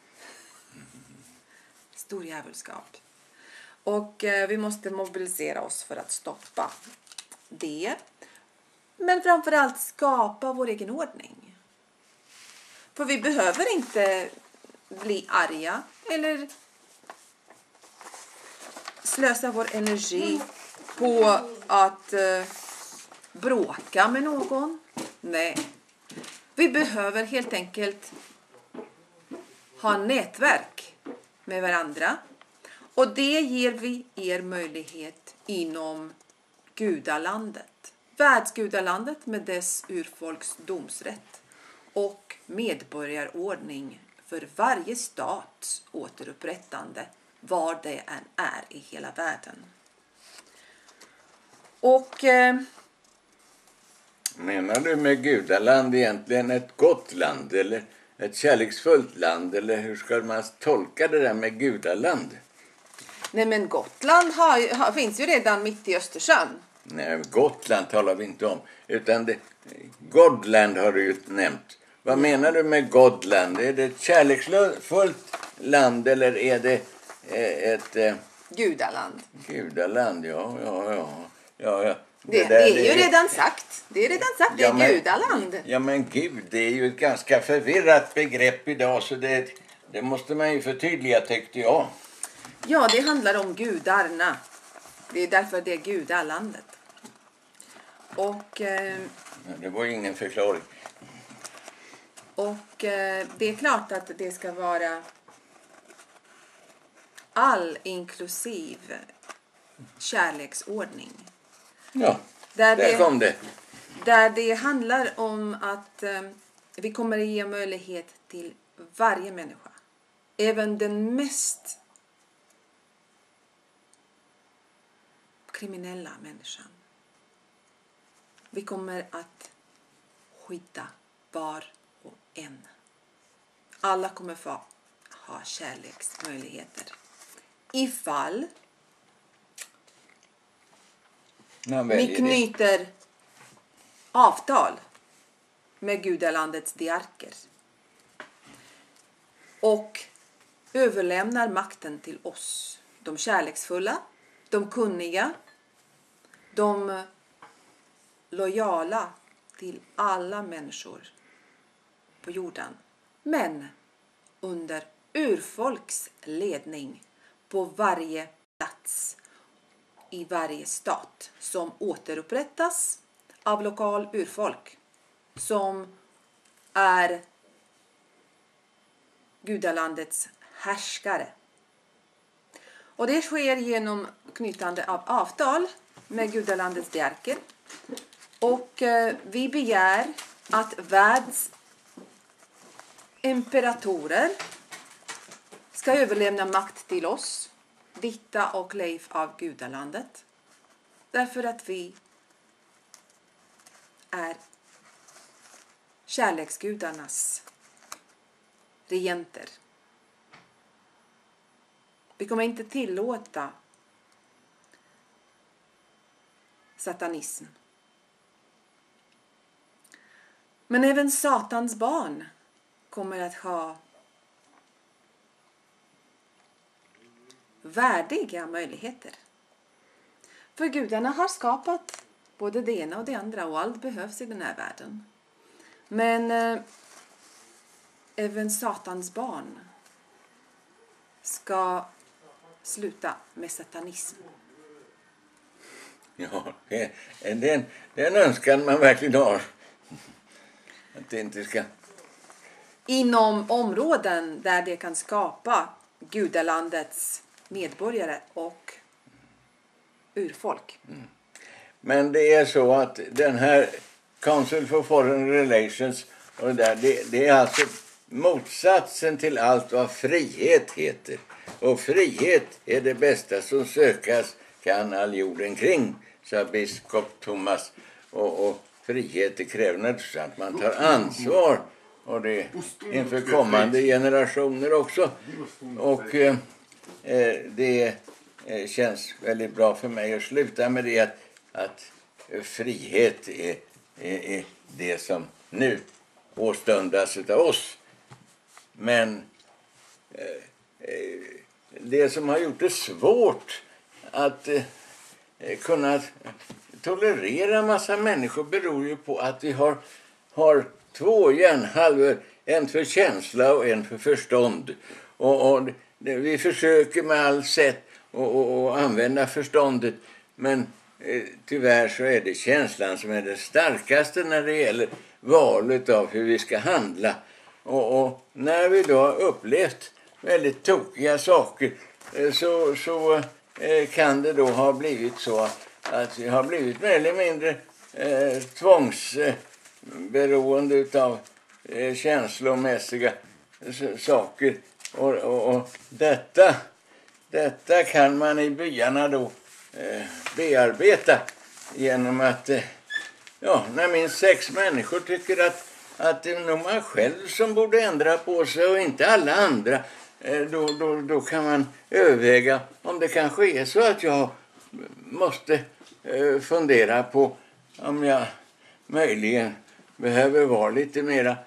Stor djävulskap. Och vi måste mobilisera oss för att stoppa det. Men framförallt skapa vår egen ordning. För vi behöver inte bli arga eller slösa vår energi på att bråka med någon. Nej. Vi behöver helt enkelt ha nätverk med varandra. Och det ger vi er möjlighet inom gudalandet. Världsgudalandet med dess urfolks domsrätt och medborgarordning för varje stats återupprättande var det än är i hela världen. Och menar du med gudaland egentligen ett gott land eller ett kärleksfullt land, eller hur ska man tolka det där med gudaland? nej, men Gotland finns ju redan mitt i Östersjön. Nej, Gotland talar vi inte om, utan Godland har du ju nämnt. Vad menar du med Godland? Är det ett kärleksfullt land eller är det ett Gudaland. gudaland? Ja. Det är ju redan sagt. Det är redan sagt, Ja, det är gudaland. Ja, men Gud, det är ju ett ganska förvirrat begrepp idag, så det måste man ju förtydliga, tyckte jag. Ja, det handlar om gudarna. Det är därför det är gudalandet. Och Det var ju ingen förklaring. det är klart att det ska vara all inklusiv kärleksordning. Ja, där kom det. Där det handlar om att vi kommer att ge möjlighet till varje människa. Även den mest kriminella människan. Vi kommer att skydda var och en. Alla kommer få ha kärleksmöjligheter. Ifall ni knyter avtal med gudalandets diarker och överlämnar makten till oss, de kärleksfulla, de kunniga, de lojala till alla människor på jorden, men under urfolks ledning på varje plats i varje stat som återupprättas av lokal urfolk som är gudalandets härskare. Och det sker genom knytande av avtal med gudalandets diarker. Och vi begär att världsimperatorer ska överlämna makt till oss, Ditta och Leif av gudalandet. Därför att vi är kärleksgudarnas regenter. Vi kommer inte tillåta satanism. Men även Satans barn kommer att ha värdiga möjligheter. För gudarna har skapat både det ena och det andra och allt behövs i den här världen. Men även Satans barn ska sluta med satanism. Ja, det är en önskan man verkligen har. Att det inte ska... Inom områden där det kan skapa gudalandets medborgare och urfolk. Mm. Men det är så att den här Council for Foreign Relations och det är alltså motsatsen till allt vad frihet heter. Och frihet är det bästa som sökas kan all jorden kring, sa biskop Thomas. Och frihet, det kräver naturligtvis att man tar ansvar. Och det inför kommande generationer också. Och det känns väldigt bra för mig att sluta med det att frihet är det som nu åstundas av oss. Men det som har gjort det svårt att kunna tolerera massa människor beror ju på att vi har två hjärnhalvor, en för känsla och en för förstånd. Och vi försöker med all sätt att använda förståndet, men tyvärr så är det känslan som är det starkaste när det gäller valet av hur vi ska handla. Och när vi då har upplevt väldigt tokiga saker så kan det då ha blivit så att vi har blivit mer eller mindre tvångsberoende av känslomässiga saker. Och detta kan man i byarna då bearbeta genom att när minst 6 människor tycker att det är nog man själv som borde ändra på sig och inte alla andra, då kan man överväga om det kanske är så att jag måste fundera på om jag möjligen behöver vara lite mera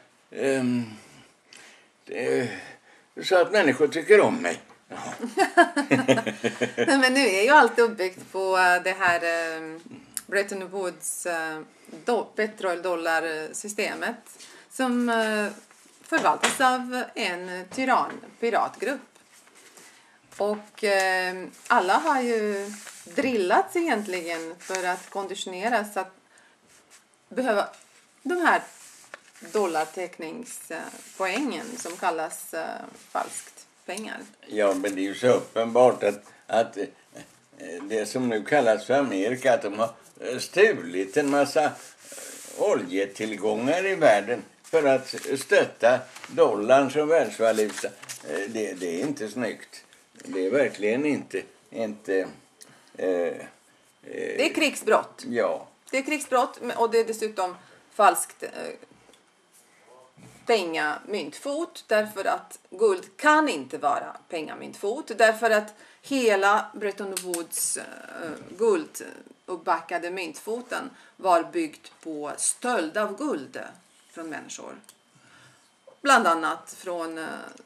så att människor tycker om mig. Men nu är ju allt uppbyggt på det här Bretton Woods petrodollarsystemet som förvaltas av en piratgrupp. Och alla har ju drillats egentligen för att konditioneras att behöva de här dollarteckningspoängen som kallas falskt pengar. Ja, men det är ju så uppenbart att det som nu kallas för Amerika, att de har stulit en massa oljetillgångar i världen för att stötta dollarn som världsvaluta. Det är inte snyggt. Det är verkligen inte det är krigsbrott. Ja. Det är krigsbrott och det är dessutom falskt pengamyntfot, därför att guld kan inte vara pengamyntfot, därför att hela Bretton Woods gulduppbackade myntfoten var byggt på stöld av guld från människor. Bland annat från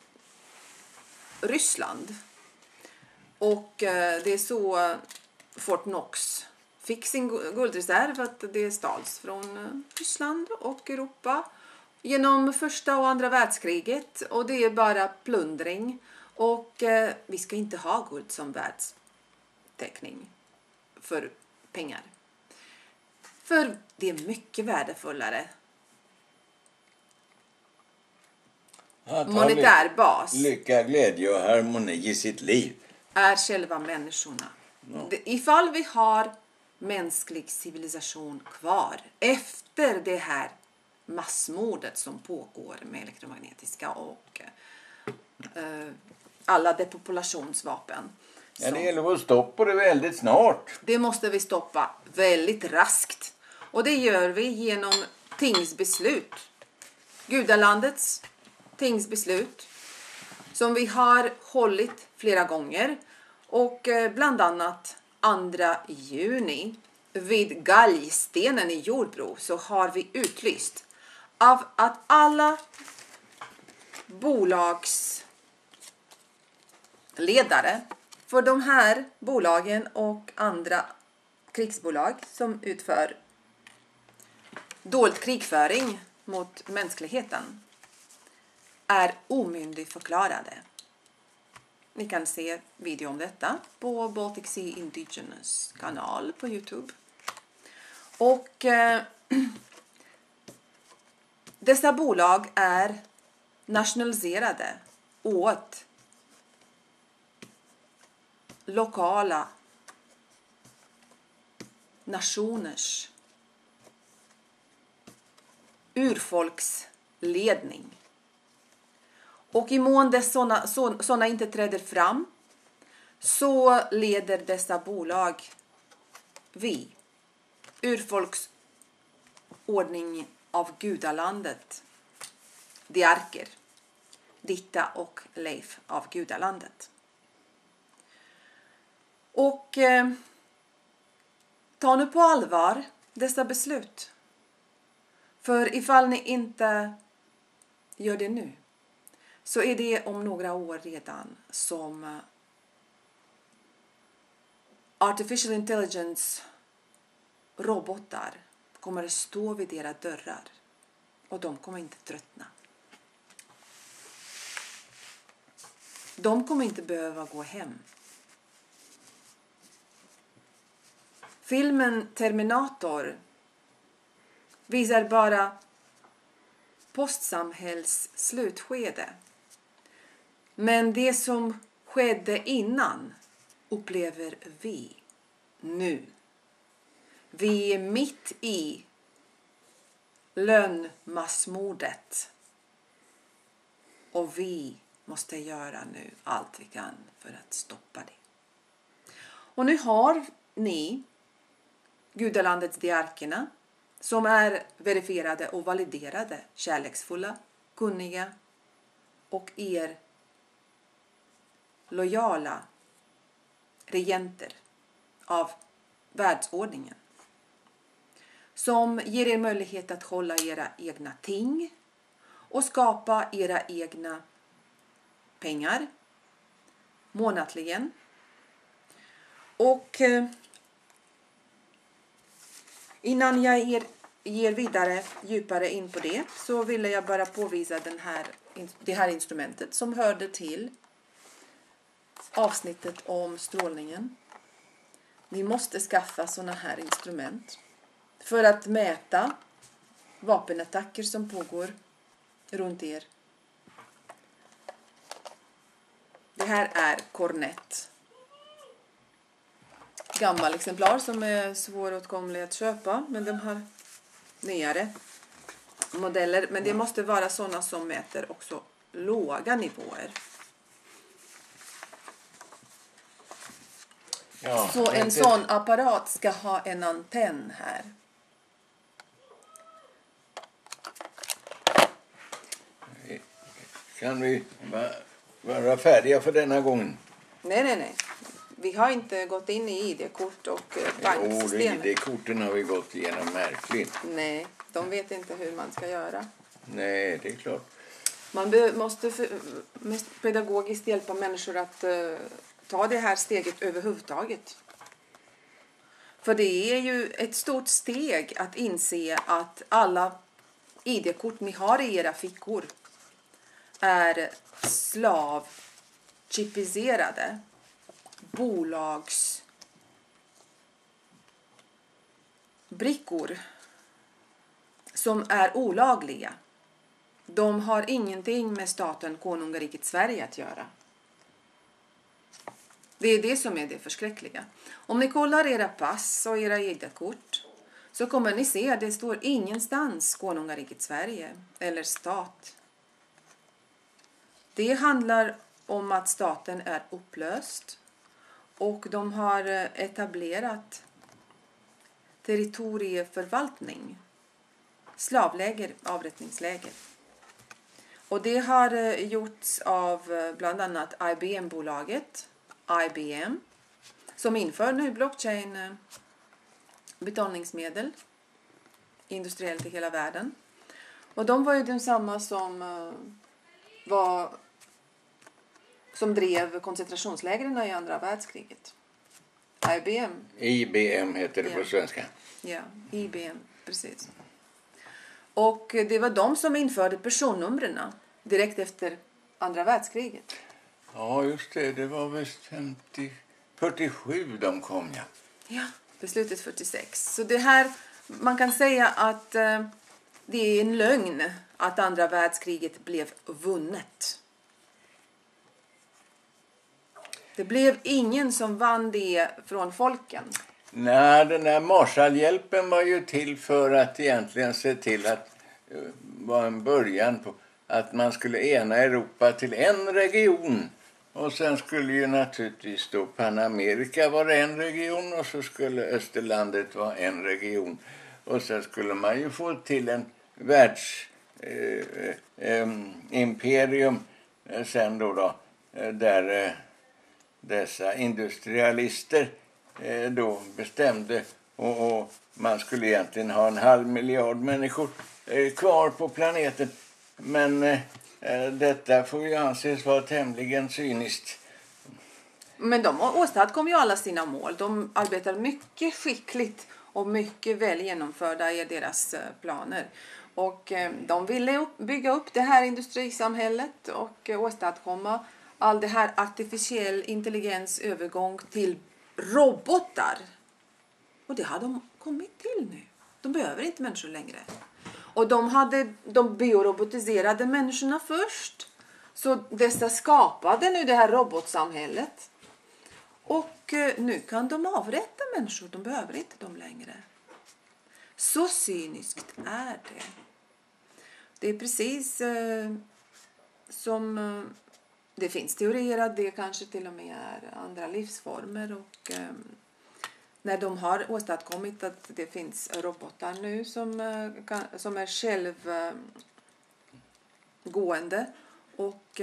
Ryssland. Och det är så Fort Knox fick sin guldreserv, att det stals från Ryssland och Europa genom första och andra världskriget, och det är bara plundring. Och vi ska inte ha guld som världstäckning för pengar. För det är mycket värdefullare. Monetär bas. Lycka, glädje och harmoni i sitt liv. Är själva människorna. Ja. Ifall vi har mänsklig civilisation kvar efter det här massmordet som pågår med elektromagnetiska och alla depopulationsvapen. Ja, det gäller att stoppa det väldigt snart. Det måste vi stoppa väldigt raskt. Och det gör vi genom tingsbeslut. Gudalandets tingsbeslut. Som vi har hållit flera gånger. Och bland annat 2 juni vid Galgstenen i Jordbro så har vi utlyst av att alla bolagsledare för de här bolagen och andra krigsbolag som utför dold krigföring mot mänskligheten är omyndigförklarade. Ni kan se video om detta på Baltic Sea Indigenous kanal på YouTube. Och dessa bolag är nationaliserade åt lokala nationers urfolksledning. Och i mån där såna inte träder fram så leder dessa bolag vi, urfolksledare ordning av gudalandet, diarker, Ditta och Leif av gudalandet. Och ta nu på allvar dessa beslut. För ifall ni inte gör det nu, så är det om några år redan som artificial intelligence robotar kommer att stå vid era dörrar. Och de kommer inte tröttna. De kommer inte behöva gå hem. Filmen Terminator visar bara postsamhälls slutskede. Men det som skedde innan upplever vi nu. Vi är mitt i lönnmassmordet. Och vi måste göra nu allt vi kan för att stoppa det. Och nu har ni gudalandets diarkerna som är verifierade och validerade, kärleksfulla, kunniga och er lojala regenter av världsordningen. Som ger er möjlighet att hålla era egna ting och skapa era egna pengar månatligen. Och innan jag ger vidare djupare in på det, så ville jag bara påvisa det här instrumentet som hörde till avsnittet om strålningen. Ni måste skaffa sådana här instrument för att mäta vapenattacker som pågår runt er. Det här är Cornet. Gammal exemplar som är svåråtkomlig att köpa, men de har nyare modeller. Men det måste vara sådana som mäter också låga nivåer. Ja, så en sån apparat ska ha en antenn här. Kan vi vara färdiga för denna gången? Nej. Vi har inte gått in i ID-kort och banksystemet. ID-korten har vi gått igenom märkligt. Nej, de vet inte hur man ska göra. Nej, det är klart. Man måste pedagogiskt hjälpa människor att ta det här steget överhuvudtaget. För det är ju ett stort steg att inse att alla ID-kort ni har i era fickor är slavchipiserade bolagsbrickor som är olagliga. De har ingenting med staten konungariket Sverige att göra. Det är det som är det förskräckliga. Om ni kollar era pass och era ID-kort så kommer ni se att det står ingenstans konungariket Sverige eller stat. Det handlar om att staten är upplöst och de har etablerat territorieförvaltning, slavläger, avrättningsläger. Och det har gjorts av bland annat IBM-bolaget, IBM, som inför nu blockchain betalningsmedel industriellt i hela världen. Och de var ju de samma som drev koncentrationslägren i andra världskriget. IBM heter det på svenska. Ja, IBM, precis. Och det var de som införde personnumren direkt efter andra världskriget. Ja, just det. Det var väl 47 de kom, ja. Ja, beslutet 46. Så det här, man kan säga att det är en lögn att andra världskriget blev vunnet. Det blev ingen som vann det från folken. Nej, den där Marshallhjälpen var ju till för att egentligen se till att vara en början på att man skulle ena Europa till en region. Och sen skulle ju naturligtvis då Panamerika vara en region och så skulle Österlandet vara en region. Och så skulle man ju få till en imperium sen då där dessa industrialister då bestämde och man skulle egentligen ha 500 miljoner människor kvar på planeten. Men detta får ju anses vara tämligen cyniskt. Men de åstadkom ju alla sina mål. De arbetar mycket skickligt och mycket väl genomförda i deras planer. Och de ville bygga upp det här industrisamhället och åstadkomma all det här artificiell intelligens övergång till robotar. Och det har de kommit till nu. De behöver inte människor längre. Och de biorobotiserade människorna först. Så dessa skapade nu det här robotsamhället. Och nu kan de avrätta människor. De behöver inte dem längre. Så cyniskt är det. Det är precis som det finns teorier att det kanske till och med är andra livsformer. Och när de har åstadkommit att det finns robotar nu som är självgående. Och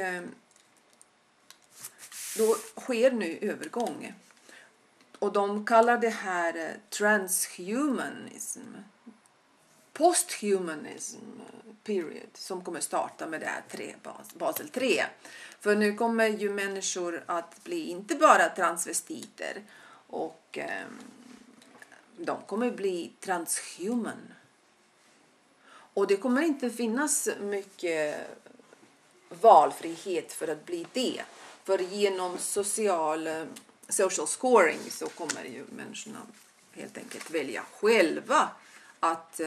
då sker nu övergång. Och de kallar det här transhumanism. Posthumanism period. Som kommer starta med det här Basel 3. För nu kommer ju människor att bli inte bara transvestiter. Och de kommer bli transhuman. Och det kommer inte finnas mycket valfrihet för att bli det. För genom social scoring så kommer ju människorna helt enkelt välja själva att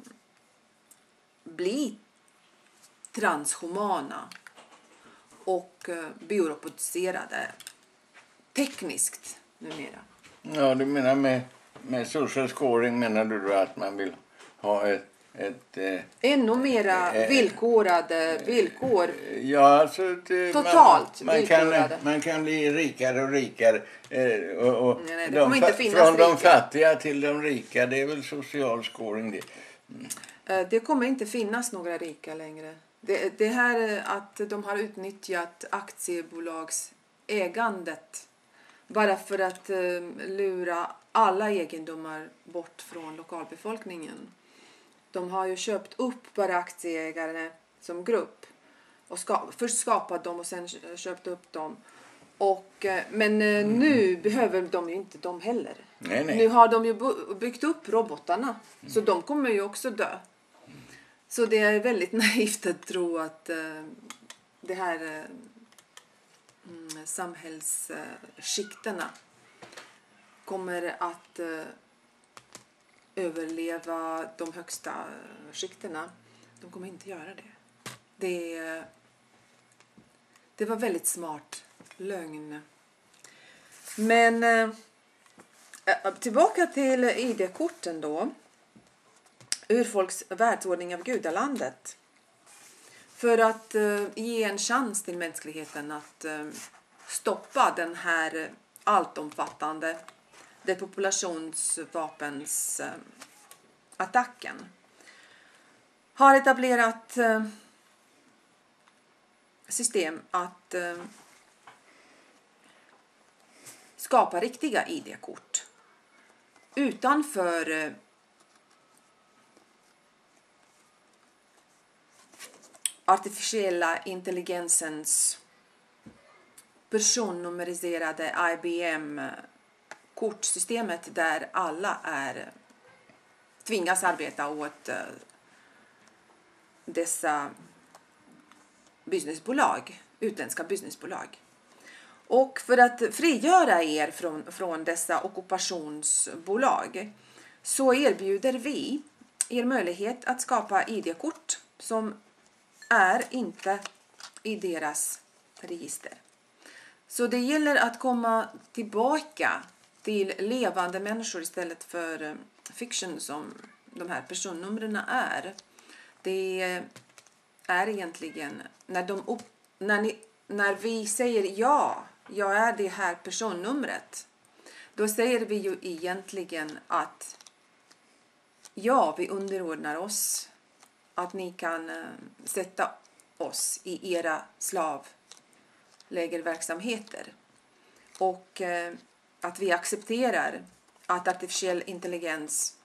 bli transhumana och biorobotiserade tekniskt numera. Ja, du menar med social scoring menar du då att man vill ha ett ännu mera villkorade villkor. Ja, alltså totalt man kan bli rikare och rikare och nej, det kommer inte finnas från rika. De fattiga till de rika, det är väl social scoring det. Det kommer inte finnas några rika längre. Det här att de har utnyttjat aktiebolagsägandet bara för att lura alla egendomar bort från lokalbefolkningen. De har ju köpt upp bara aktieägare som grupp. Och först skapat dem och sen köpt upp dem. Men nu behöver de ju inte dem heller. Nej. Nu har de ju byggt upp robotarna. Så de kommer ju också dö. Så det är väldigt naivt att tro att det här samhällsskikterna kommer att överleva de högsta skikterna. De kommer inte göra det. Det var väldigt smart lögn. Men tillbaka till ID-korten då. Urfolks världsordning av gudalandet. För att ge en chans till mänskligheten att stoppa den här alltomfattande depopulationsvapens attacken. Har etablerat system att skapa riktiga ID-kort utanför artificiella intelligensens personnumeriserade IBM-kortsystemet där alla tvingas arbeta åt dessa businessbolag, utländska businessbolag. Och för att frigöra er från dessa ockupationsbolag så erbjuder vi er möjlighet att skapa ID-kort som är inte i deras register. Så det gäller att komma tillbaka till levande människor istället för fiction som de här personnumren är. Det är egentligen när vi säger ja, jag är det här personnumret. Då säger vi ju egentligen att ja, vi underordnar oss. Att ni kan sätta oss i era slavlägerverksamheter. Och att vi accepterar att artificiell intelligens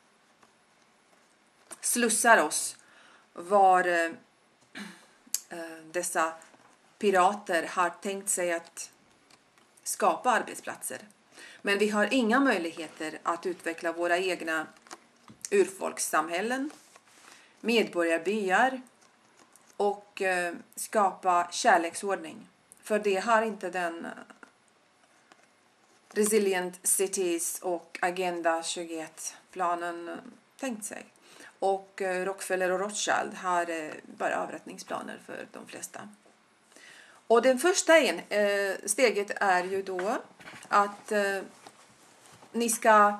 slussar oss var dessa pirater har tänkt sig att skapa arbetsplatser. Men vi har inga möjligheter att utveckla våra egna urfolkssamhällen, medborgarbyar och skapa kärleksordning. För det har inte den Resilient Cities och Agenda 21-planen tänkt sig. Och Rockefeller och Rothschild har bara avrättningsplaner för de flesta. Och det första steget är ju då att ni ska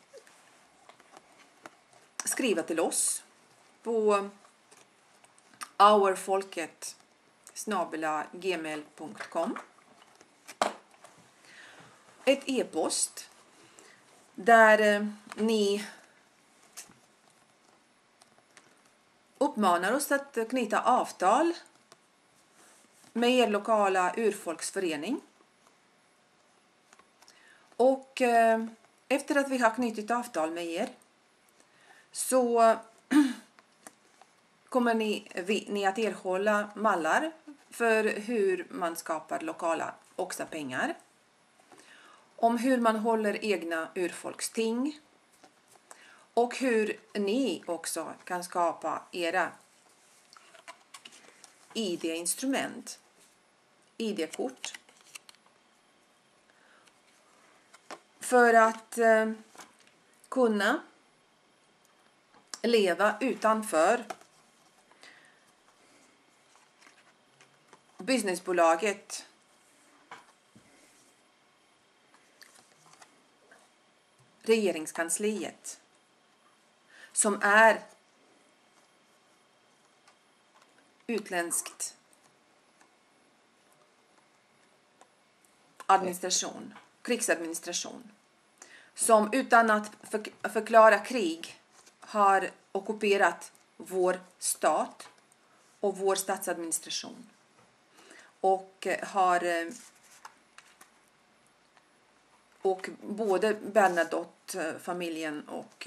skriva till oss på ourfolket@gmail.com. Ett e-post där ni uppmanar oss att knyta avtal med er lokala urfolksförening. Och efter att vi har knutit avtal med er så kommer ni att erhålla mallar för hur man skapar lokala oxapengar. Om hur man håller egna urfolksting. Och hur ni också kan skapa era ID-instrument. ID-kort. För att kunna leva utanför businessbolaget regeringskansliet som är utländskt administration, krigsadministration, som utan att förklara krig har ockuperat vår stat och vår statsadministration och har och både Bernadotte-familjen och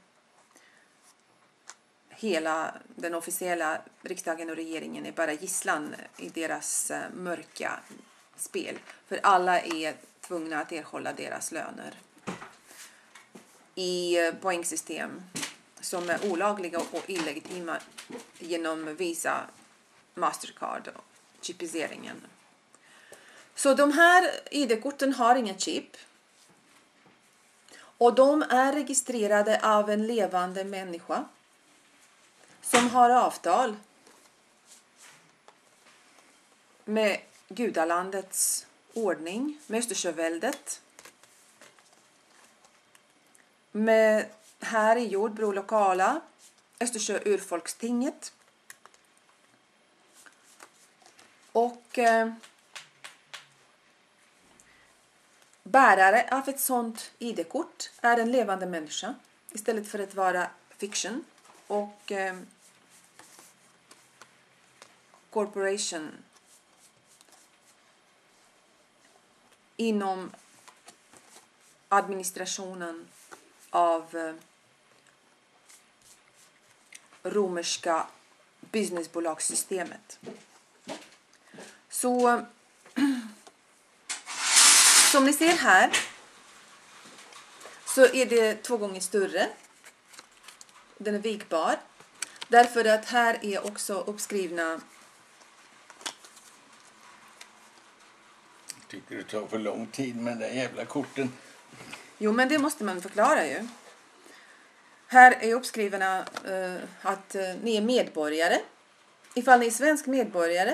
hela den officiella riksdagen och regeringen är bara gisslan i deras mörka spel. För alla är tvungna att erhålla deras löner i poängsystem som är olagliga och illegitima genom Visa, Mastercard och chipiseringen. Så de här ID-korten har ingen chip. Och de är registrerade av en levande människa som har avtal med gudalandets ordning, med Östersjöväldet, med här i Jordbro lokala Östersjö urfolkstinget och bärare av ett sånt ID-kort är en levande människa istället för att vara fiction och corporation inom administrationen av romerska businessbolagssystemet. Så som ni ser här så är det 2 gånger större. Den är vikbar. Därför att här är också uppskrivna. Jag tycker det tar för lång tid med den där jävla korten. Jo, men det måste man förklara ju. Här är uppskrivna att ni är medborgare. Ifall ni är svensk medborgare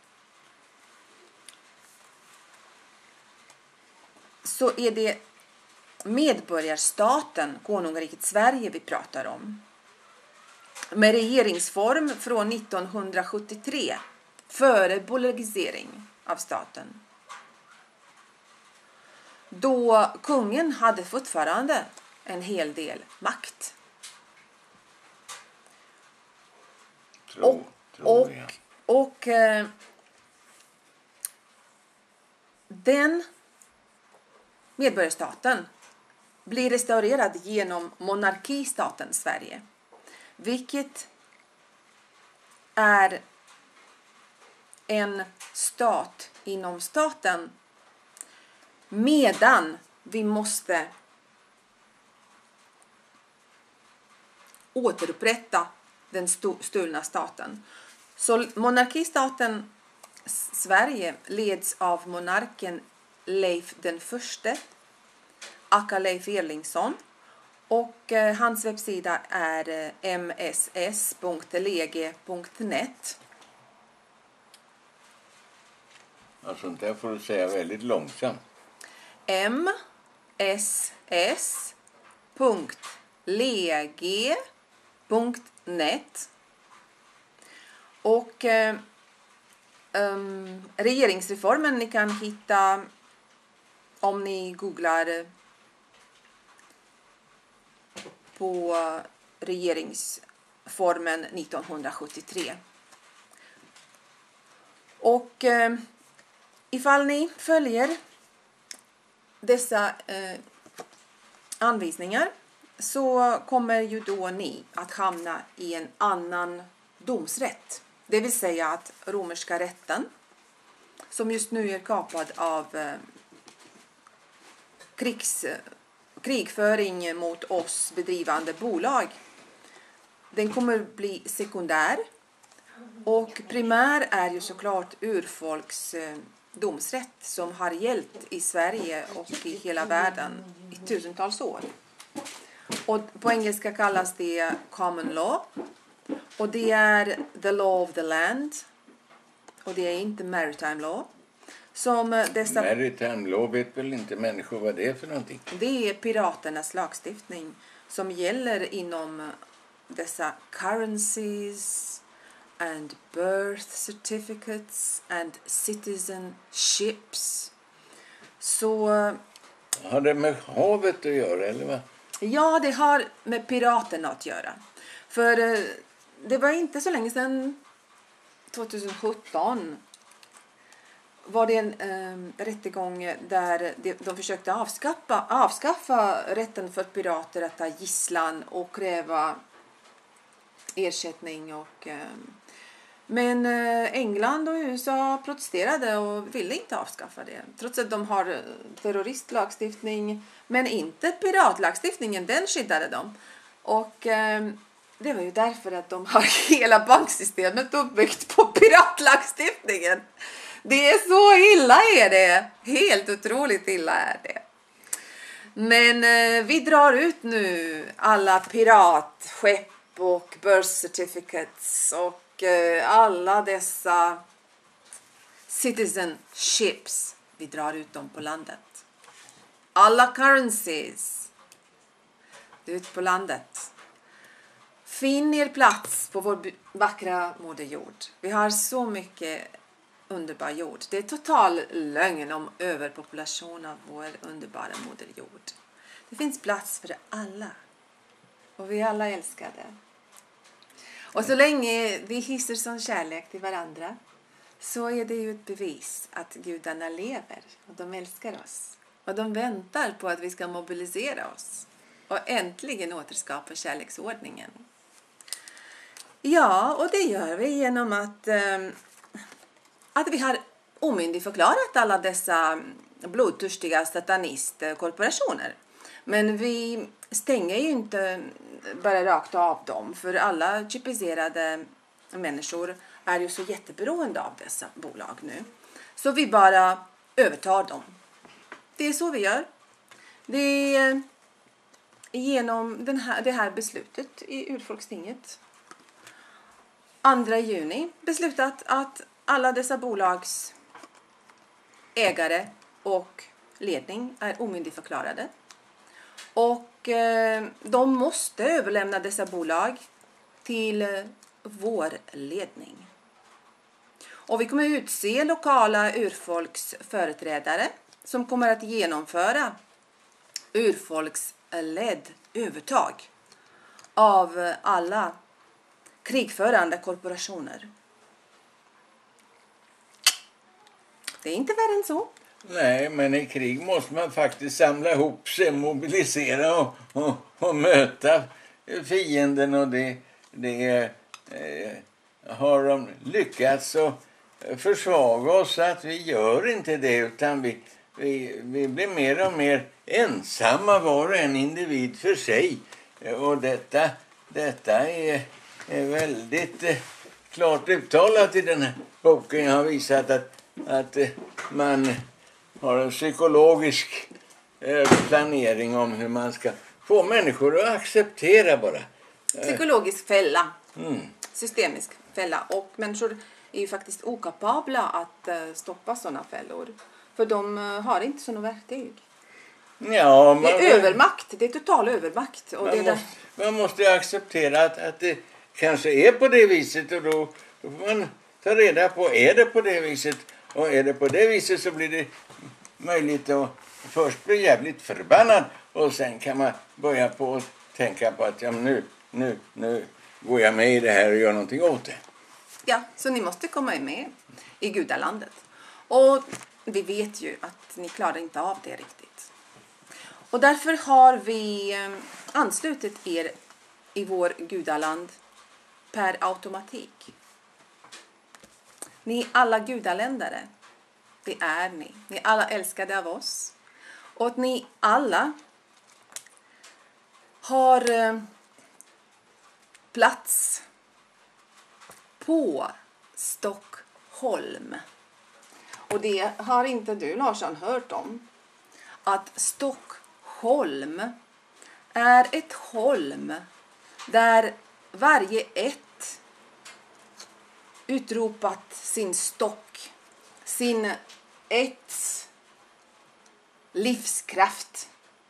så är det medborgarstaten, konungariket Sverige, vi pratar om. Med regeringsform från 1973, före bolagisering av staten. Då kungen hade fortfarande en hel del makt. Tror jag. Och den medborgarstaten blir restaurerad genom monarkistaten Sverige. Vilket är en stat inom staten, medan vi måste återupprätta den stulna staten. Så monarkistaten Sverige leds av monarken Leif den förste, aka Leif Erlingsson, och hans webbsida är mss.lege.net. Ja, sånt där får du säga väldigt långsamt. mss.lege.net. Och regeringsreformen ni kan hitta om ni googlar på regeringsformen 1973. Och ifall ni följer dessa anvisningar så kommer ju då ni att hamna i en annan domsrätt. Det vill säga att romerska rätten, som just nu är kapad av krigföring mot oss bedrivande bolag, den kommer bli sekundär, och primär är ju såklart urfolks domsrätt som har gällt i Sverige och i hela världen i tusentals år. Och på engelska kallas det common law, och det är the law of the land, och det är inte maritime law. Maritime law vet väl inte människor vad det är för någonting? Det är piraternas lagstiftning som gäller inom dessa currencies and birth certificates and citizenships. Så har det med havet att göra, eller vad? Ja, det har med piraterna att göra. För det var inte så länge sedan, 2017, var det en rättegång där de försökte avskaffa rätten för pirater att ta gisslan och kräva ersättning. Men England och USA protesterade och ville inte avskaffa det. Trots att de har terroristlagstiftning, men inte piratlagstiftningen, den skyddade dem. Och det var ju därför att de har hela banksystemet uppbyggt på piratlagstiftningen. Det är så illa är det. Helt otroligt illa är det. Men vi drar ut nu alla piratskepp och birth certificates och alla dessa citizenships. Vi drar ut dem på landet. Alla currencies ut på landet. Finn er plats på vår vackra moder jord. Vi har så mycket underbar jord. Det är total lögn om överpopulation av vår underbara moder jord. Det finns plats för alla. Och vi alla älskar det. Och så länge vi hyser sån kärlek till varandra, så är det ju ett bevis att gudarna lever och de älskar oss. Och de väntar på att vi ska mobilisera oss och äntligen återskapa kärleksordningen. Ja, och det gör vi genom att vi har omyndigförklarat alla dessa blodtörstiga satanistkorporationer. Men vi stänger ju inte bara rakt av dem, för alla chipiserade människor är ju så jätteberoende av dessa bolag nu. Så vi bara övertar dem. Det är så vi gör. Det är genom det här beslutet i Urfolkstinget 2 juni beslutat att alla dessa bolags ägare och ledning är omyndigförklarade. Och de måste överlämna dessa bolag till vår ledning. Och vi kommer utse lokala urfolksföreträdare som kommer att genomföra urfolksledd övertag av alla krigförande korporationer. Det är inte värre än så. Nej, men i krig måste man faktiskt samla ihop sig, mobilisera och möta fienden. Och det har de lyckats att försvaga oss att vi gör inte det, utan vi blir mer och mer ensamma, var och en individ för sig. Och detta är väldigt klart uttalat i den här boken. Jag har visat att man har en psykologisk planering om hur man ska få människor att acceptera bara. Psykologisk fälla. Systemisk fälla. Och människor är ju faktiskt okapabla att stoppa sådana fällor. För de har inte sådana verktyg. Ja, det är övermakt. Det är total övermakt. Och man måste acceptera att det kanske är på det viset. Och då får man ta reda på, är det på det viset? Och är det på det viset så blir det möjligt att först bli jävligt förbannad. Och sen kan man börja på att tänka på att ja, nu går jag med i det här och gör någonting åt det. Ja, så ni måste komma med i gudalandet. Och vi vet ju att ni klarar inte av det riktigt. Och därför har vi anslutit er i vår gudaland per automatik. Ni är alla gudaländare. Det är ni. Ni är alla älskade av oss. Och att ni alla har plats på Stockholm. Och det har inte du, Larsson, hört om. Att Stockholm är ett holm där varje ett utropat sin stock, sin etts livskraft.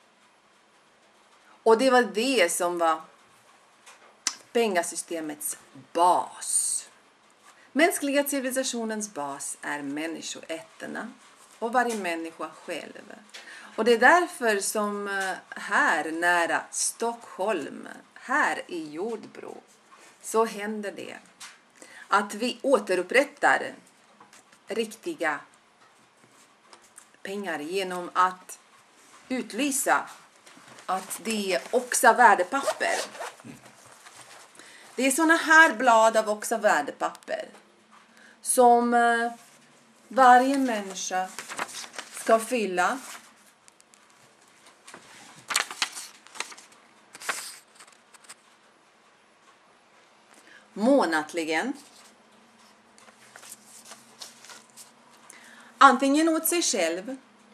Och det var det som var pengasystemets bas. Mänskliga civilisationens bas är människoätterna och varje människa själv. Och det är därför som här nära Stockholm, här i Jordbro, så händer det att vi återupprättar riktiga pengar genom att utlysa att det är också värdepapper. Det är såna här blad av också värdepapper som varje människa ska fylla månatligen. Antingen åt sig själv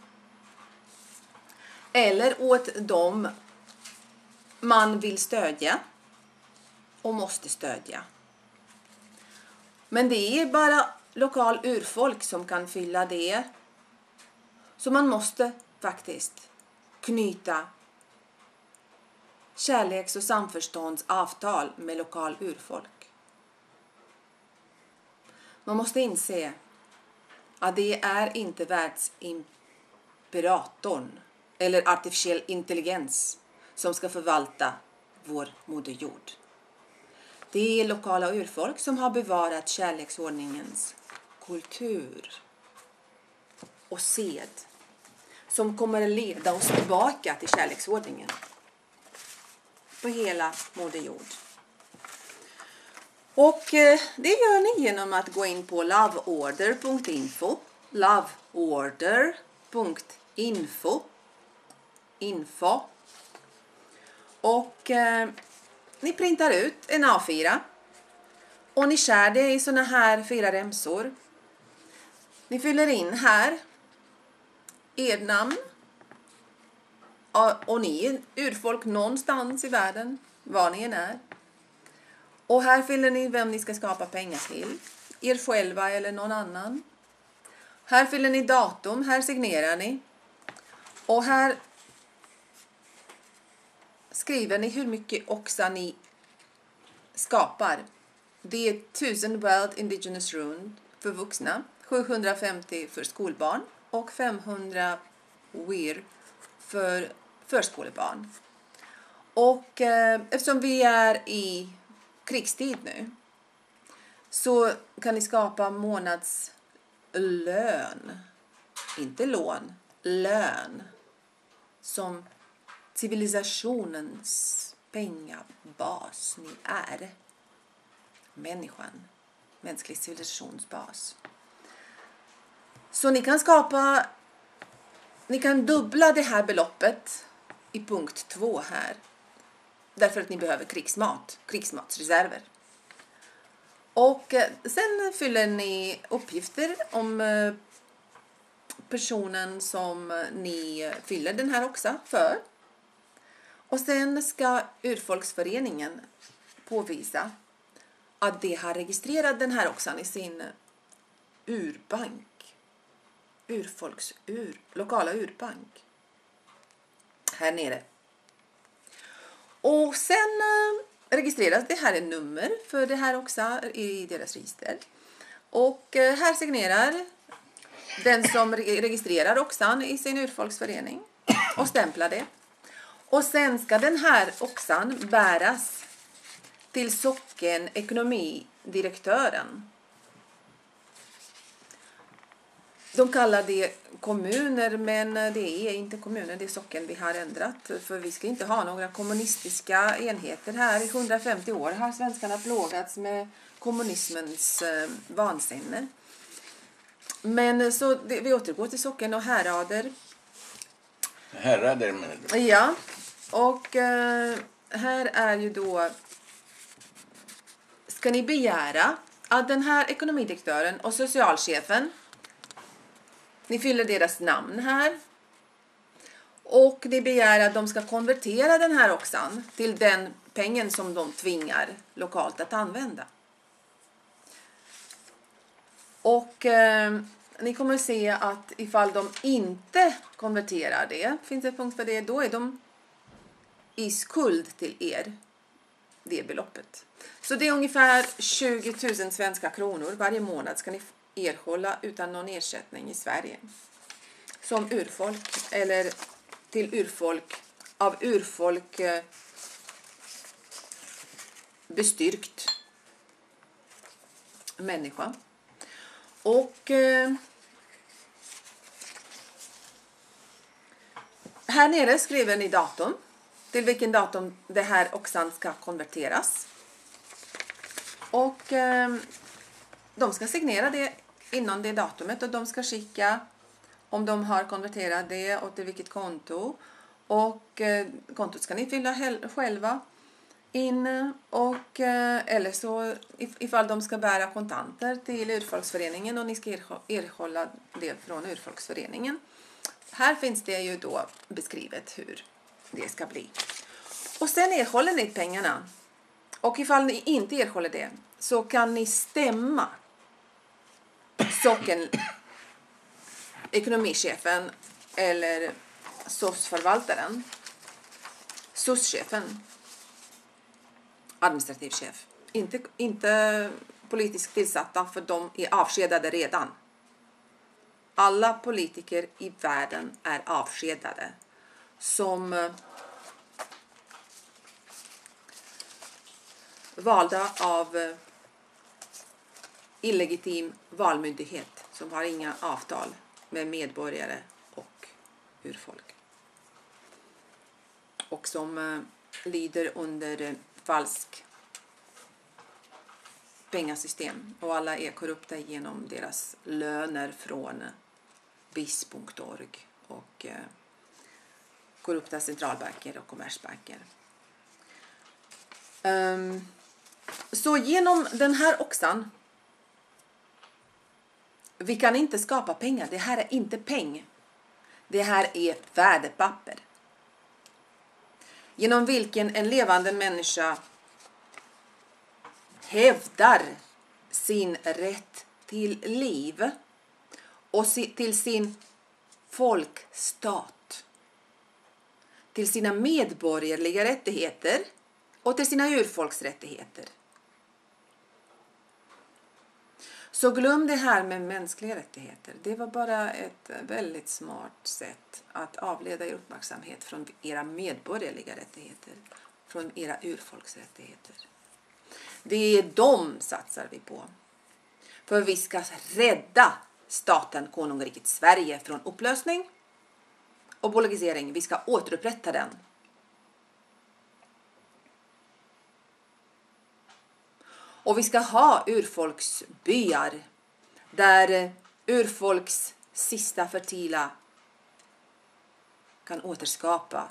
eller åt dem man vill stödja och måste stödja. Men det är bara lokal urfolk som kan fylla det. Så man måste faktiskt knyta kärleks- och samförståndsavtal med lokal urfolk. Man måste inse att det är inte världsimperatorn eller artificiell intelligens som ska förvalta vår moder jord. Det är lokala urfolk som har bevarat kärleksordningens kultur och sed som kommer att leda oss tillbaka till kärleksordningen på hela moder jord. Och det gör ni genom att gå in på loveorder.info, loveorder.info, och ni printar ut en A4 och ni skär det i såna här 4 remsor. Ni fyller in här ert namn och ni är urfolk någonstans i världen, var ni än är. Och här fyller ni vem ni ska skapa pengar till, er själva eller någon annan. Här fyller ni datum, här signerar ni. Och här skriver ni hur mycket oxa ni skapar. Det är 1000 World Indigenous Rune för vuxna, 750 för skolbarn och 500 WIR för förskolebarn. Och eftersom vi är i krigstid nu så kan ni skapa månadslön, inte lån, lön, som civilisationens pengabas ni är. Människan, mänsklig civilisationsbas. Så ni kan dubbla det här beloppet i punkt 2 här. Därför att ni behöver krigsmatsreserver. Och sen fyller ni uppgifter om personen som ni fyller den här oxa för. Och sen ska Urfolksföreningen påvisa att de har registrerat den här oxan i sin urbank. Lokala urbank. Här nere. Och sen registreras det här en nummer för det här också i deras register. Och här signerar den som registrerar oxan i sin urfolksförening och stämplar det. Och sen ska den här oxan bäras till sockenekonomidirektören. De kallar det kommuner, men det är inte kommuner, det är socken vi har ändrat. För vi ska inte ha några kommunistiska enheter här. I 150 år har svenskarna plågats med kommunismens vansinne. Men så vi återgår till socken och härader. Härader menar du? Ja, och här är ju då... Ska ni begära att den här ekonomidirektören och socialchefen, ni fyller deras namn här. Och ni begär att de ska konvertera den här oxan till den pengen som de tvingar lokalt att använda. Och ni kommer se att ifall de inte konverterar det, finns det punkt för det, då är de i skuld till er, det beloppet. Så det är ungefär 20 000 svenska kronor varje månad ska ni erhålla utan någon ersättning i Sverige. Som urfolk eller till urfolk av urfolk bestyrkt människa. Och här nere skriver ni datum. Till vilken datum det här oxan ska konverteras. Och de ska signera det innan det datumet. Och de ska skicka om de har konverterat det och till vilket konto. Och kontot ska ni fylla själva in. Och eller så ifall de ska bära kontanter till urfolksföreningen och ni ska erhålla det från urfolksföreningen. Här finns det ju då beskrivet hur det ska bli. Och sen erhåller ni pengarna. Och ifall ni inte erhåller det så kan ni stämma socken, ekonomichefen eller SOS-förvaltaren, SOS-chefen, administrativ chef. Inte politiskt tillsatta, för de är avskedade redan. Alla politiker i världen är avskedade som valda av illegitim valmyndighet som har inga avtal med medborgare och urfolk. Och som lyder under falsk pengasystem. Och alla är korrupta genom deras löner från BIS.org och korrupta centralbanker och kommersbanker. Så genom den här oxan, vi kan inte skapa pengar. Det här är inte peng. Det här är värdepapper. Genom vilken en levande människa hävdar sin rätt till liv och till sin folkstat, till sina medborgerliga rättigheter och till sina urfolksrättigheter. Så glöm det här med mänskliga rättigheter. Det var bara ett väldigt smart sätt att avleda er uppmärksamhet från era medborgerliga rättigheter, från era urfolksrättigheter. Det är dem satsar vi på. För vi ska rädda staten konungariket Sverige från upplösning och bolagisering. Vi ska återupprätta den. Och vi ska ha urfolksbyar där urfolks sista fertila kan återskapa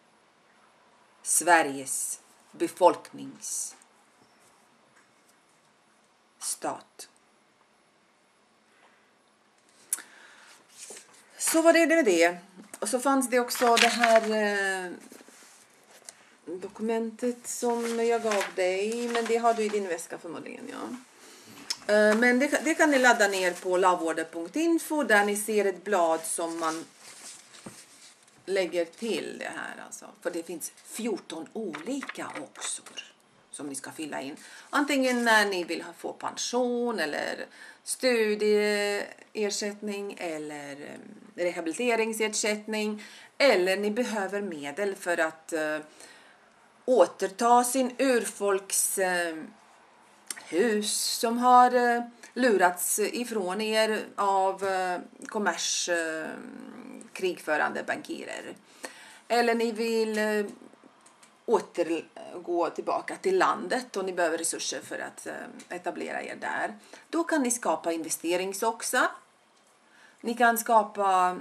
Sveriges befolkningsstat. Så var det med det. Och så fanns det också det här dokumentet som jag gav dig. Men det har du i din väska förmodligen, ja. Men det kan ni ladda ner på lavvårder.info där ni ser ett blad som man lägger till det här. Alltså. För det finns 14 olika oxor som ni ska fylla in. Antingen när ni vill få pension eller studieersättning eller rehabiliteringsersättning. Eller ni behöver medel för att återta sin urfolks hus som har lurats ifrån er av krigförande bankirer. Eller ni vill återgå tillbaka till landet och ni behöver resurser för att etablera er där. Då kan ni skapa investeringsoxa. Ni kan skapa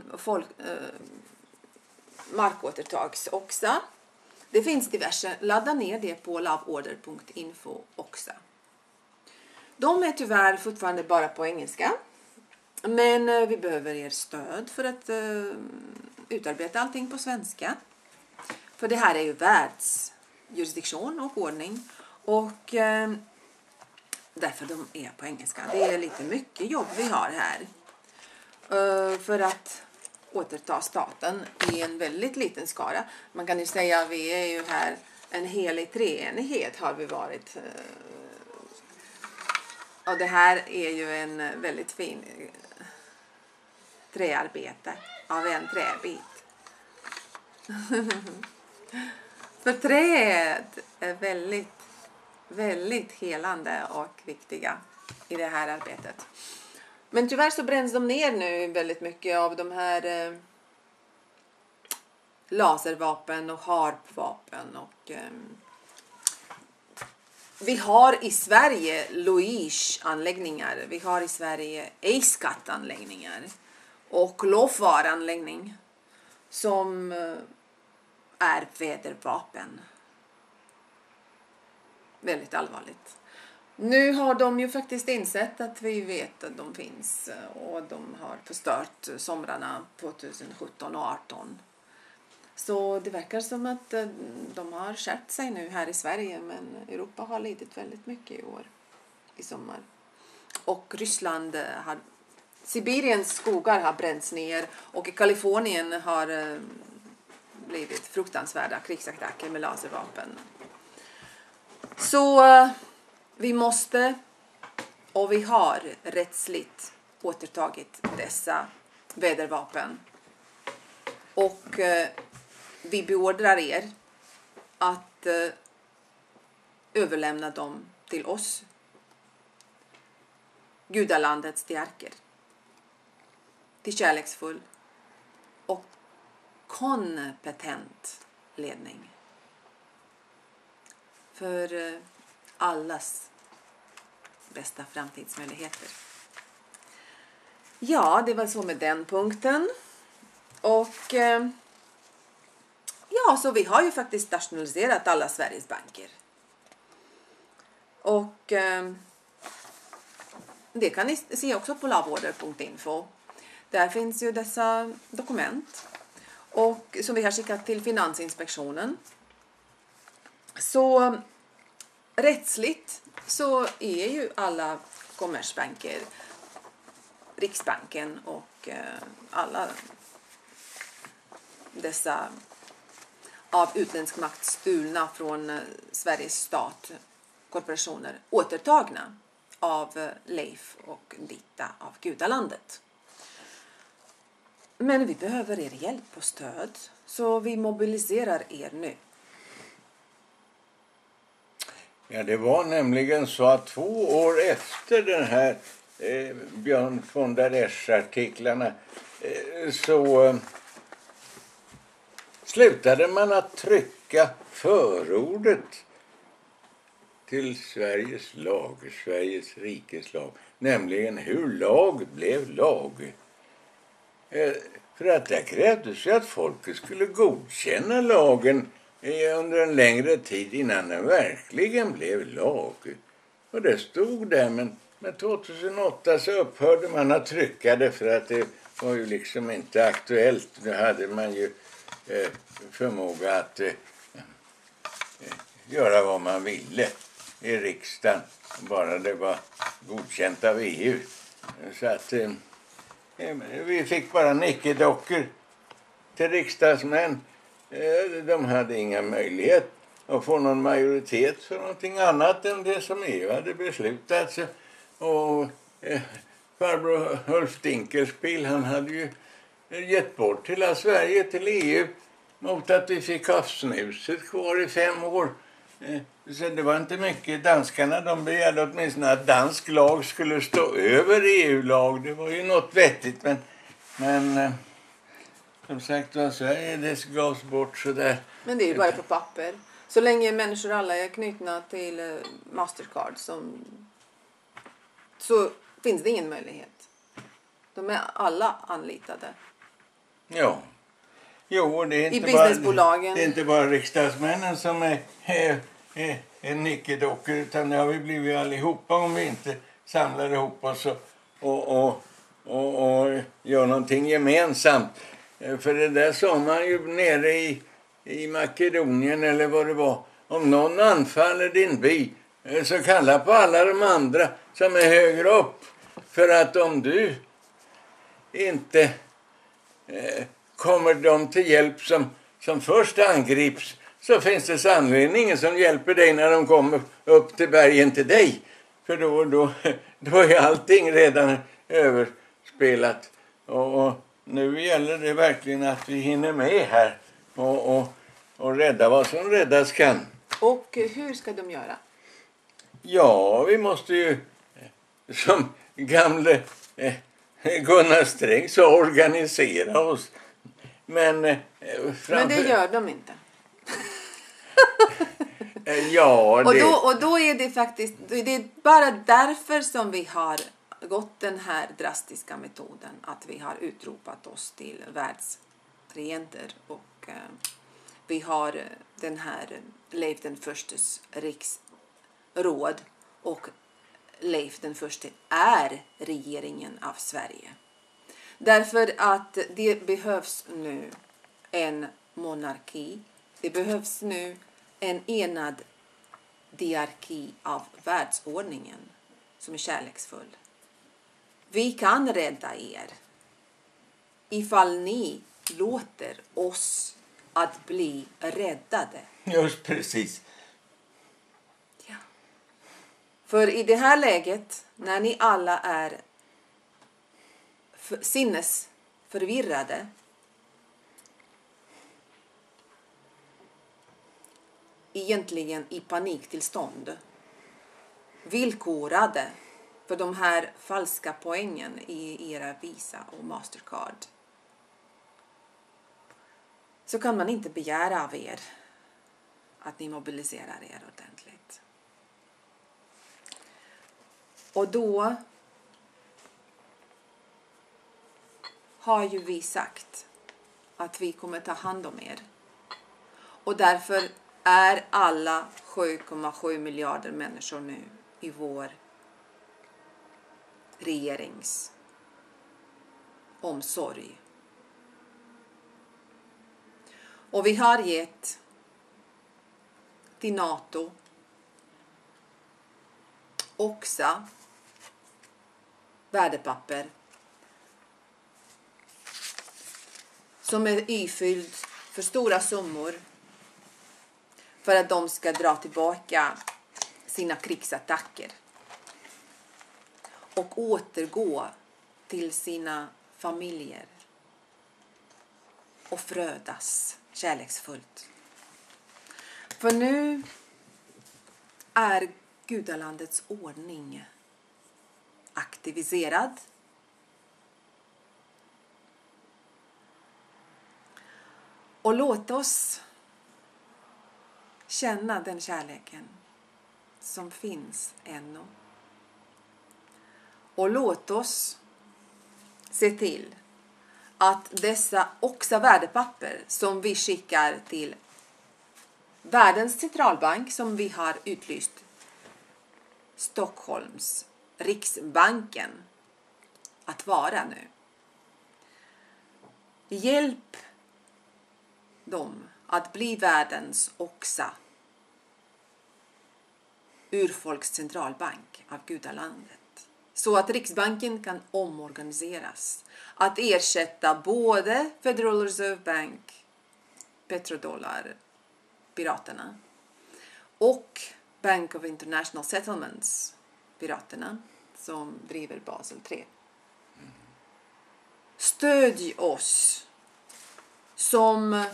markåtertagsoxa. Det finns diverse. Ladda ner det på loveorder.info också. De är tyvärr fortfarande bara på engelska. Men vi behöver er stöd för att utarbeta allting på svenska. För det här är ju världsjurisdiktion och ordning. Och därför de är på engelska. Det är lite mycket jobb vi har här. För att återta staten i en väldigt liten skara. Man kan ju säga att vi är ju här en helig treenighet har vi varit. Och det här är ju en väldigt fin träarbete av en träbit. För träet är väldigt, väldigt helande och viktiga i det här arbetet. Men tyvärr så bränns de ner nu väldigt mycket av de här laservapen och harpvapen. Och vi har i Sverige Loish-anläggningar. Vi har i Sverige Eidskat-anläggningar. Och Lofvar-anläggning som är vädervapen. Väldigt allvarligt. Nu har de ju faktiskt insett att vi vet att de finns och de har förstört somrarna 2017 och 2018. Så det verkar som att de har skärpt sig nu här i Sverige, men Europa har lidit väldigt mycket i år i sommar. Och Ryssland har Sibiriens skogar har bränts ner och i Kalifornien har blivit fruktansvärda krigsattacker med laservapen. Så vi måste och vi har rättsligt återtagit dessa vädervapen. Och vi beordrar er att överlämna dem till oss. Gudalandets diarker. Till kärleksfull och kompetent ledning. För allas bästa framtidsmöjligheter. Ja, det var så med den punkten. Och ja, så vi har ju faktiskt nationaliserat alla Sveriges banker. Och det kan ni se också på loveorder.info. Där finns ju dessa dokument. Och som vi har skickat till Finansinspektionen. Så rättsligt så är ju alla kommersbanker, Riksbanken och alla dessa av utländsk makt stulna från Sveriges stat, korporationer, återtagna av Leif och Dita av Gudalandet. Men vi behöver er hjälp och stöd, så vi mobiliserar er nu. Ja, det var nämligen så att 2 år efter den här Björn von der Esch-artiklarna så slutade man att trycka förordet till Sveriges lag, Sveriges rikes lag, nämligen hur lag blev lag. För att det krävdes ju att folket skulle godkänna lagen under en längre tid innan den verkligen blev lag. Och det stod där, men 2008 så upphörde man att trycka det för att det var ju liksom inte aktuellt. Nu hade man ju förmåga att göra vad man ville i riksdagen, bara det var godkänt av EU. Så att vi fick bara nickedockor till riksdagsmän. De hade inga möjlighet att få någon majoritet för någonting annat än det som EU hade beslutat. Och farbror Ulf Dinkelspiel, han hade ju gett bort hela Sverige till EU mot att vi fick havsnuset kvar i 5 år. Så det var inte mycket. Danskarna, de begärde åtminstone att dansk lag skulle stå över EU-lag. Det var ju något vettigt, men som sagt var, Sverige, det gavs bort sådär. Men det är ju bara på papper. Så länge människor alla är knutna till Mastercard så finns det ingen möjlighet. De är alla anlitade. Ja. Jo, det är inte i businessbolagen. Det är inte bara riksdagsmännen som är nickedockor, utan det har vi blivit allihopa om vi inte samlar ihop oss och gör någonting gemensamt. För det där sa man ju nere i Makedonien eller vad det var. Om någon anfaller din by så kalla på alla de andra som är högre upp. För att om du inte kommer de till hjälp som först angrips, så finns det sannolikt ingen som hjälper dig när de kommer upp till bergen till dig. För då är allting redan överspelat. Och nu gäller det verkligen att vi hinner med här och rädda vad som räddas kan. Och hur ska de göra? Ja, vi måste ju som gamle Gunnar Sträng så organisera oss. Men det gör de inte. Ja, och då är det faktiskt, det är bara därför som vi har gått den här drastiska metoden att vi har utropat oss till världsregenter och vi har den här Leif den förstes riksråd och Leif den förste är regeringen av Sverige. Därför att det behövs nu en monarki. Det behövs nu en enad diarki av världsordningen som är kärleksfull. Vi kan rädda er ifall ni låter oss att bli räddade. Just precis. Ja. För i det här läget, när ni alla är sinnesförvirrade, egentligen i paniktillstånd, villkorade för de här falska poängen i era Visa och Mastercard, så kan man inte begära av er att ni mobiliserar er ordentligt. Och då har ju vi sagt att vi kommer ta hand om er. Och därför är alla 7,7 miljarder människor nu i vår regerings omsorg. Och vi har gett till NATO också värdepapper som är ifylld för stora summor för att de ska dra tillbaka sina krigsattacker och återgå till sina familjer och frödas kärleksfullt. För nu är gudalandets ordning aktiviserad. Och låt oss känna den kärleken som finns ännu. Och låt oss se till att dessa också värdepapper som vi skickar till världens centralbank som vi har utlyst, Stockholms Riksbanken, att vara nu. Hjälp dem att bli världens också urfolks centralbank av gudalandet. Så att Riksbanken kan omorganiseras. Att ersätta både Federal Reserve Bank, petrodollar, piraterna, och Bank of International Settlements, piraterna, som driver Basel 3. Stödj oss som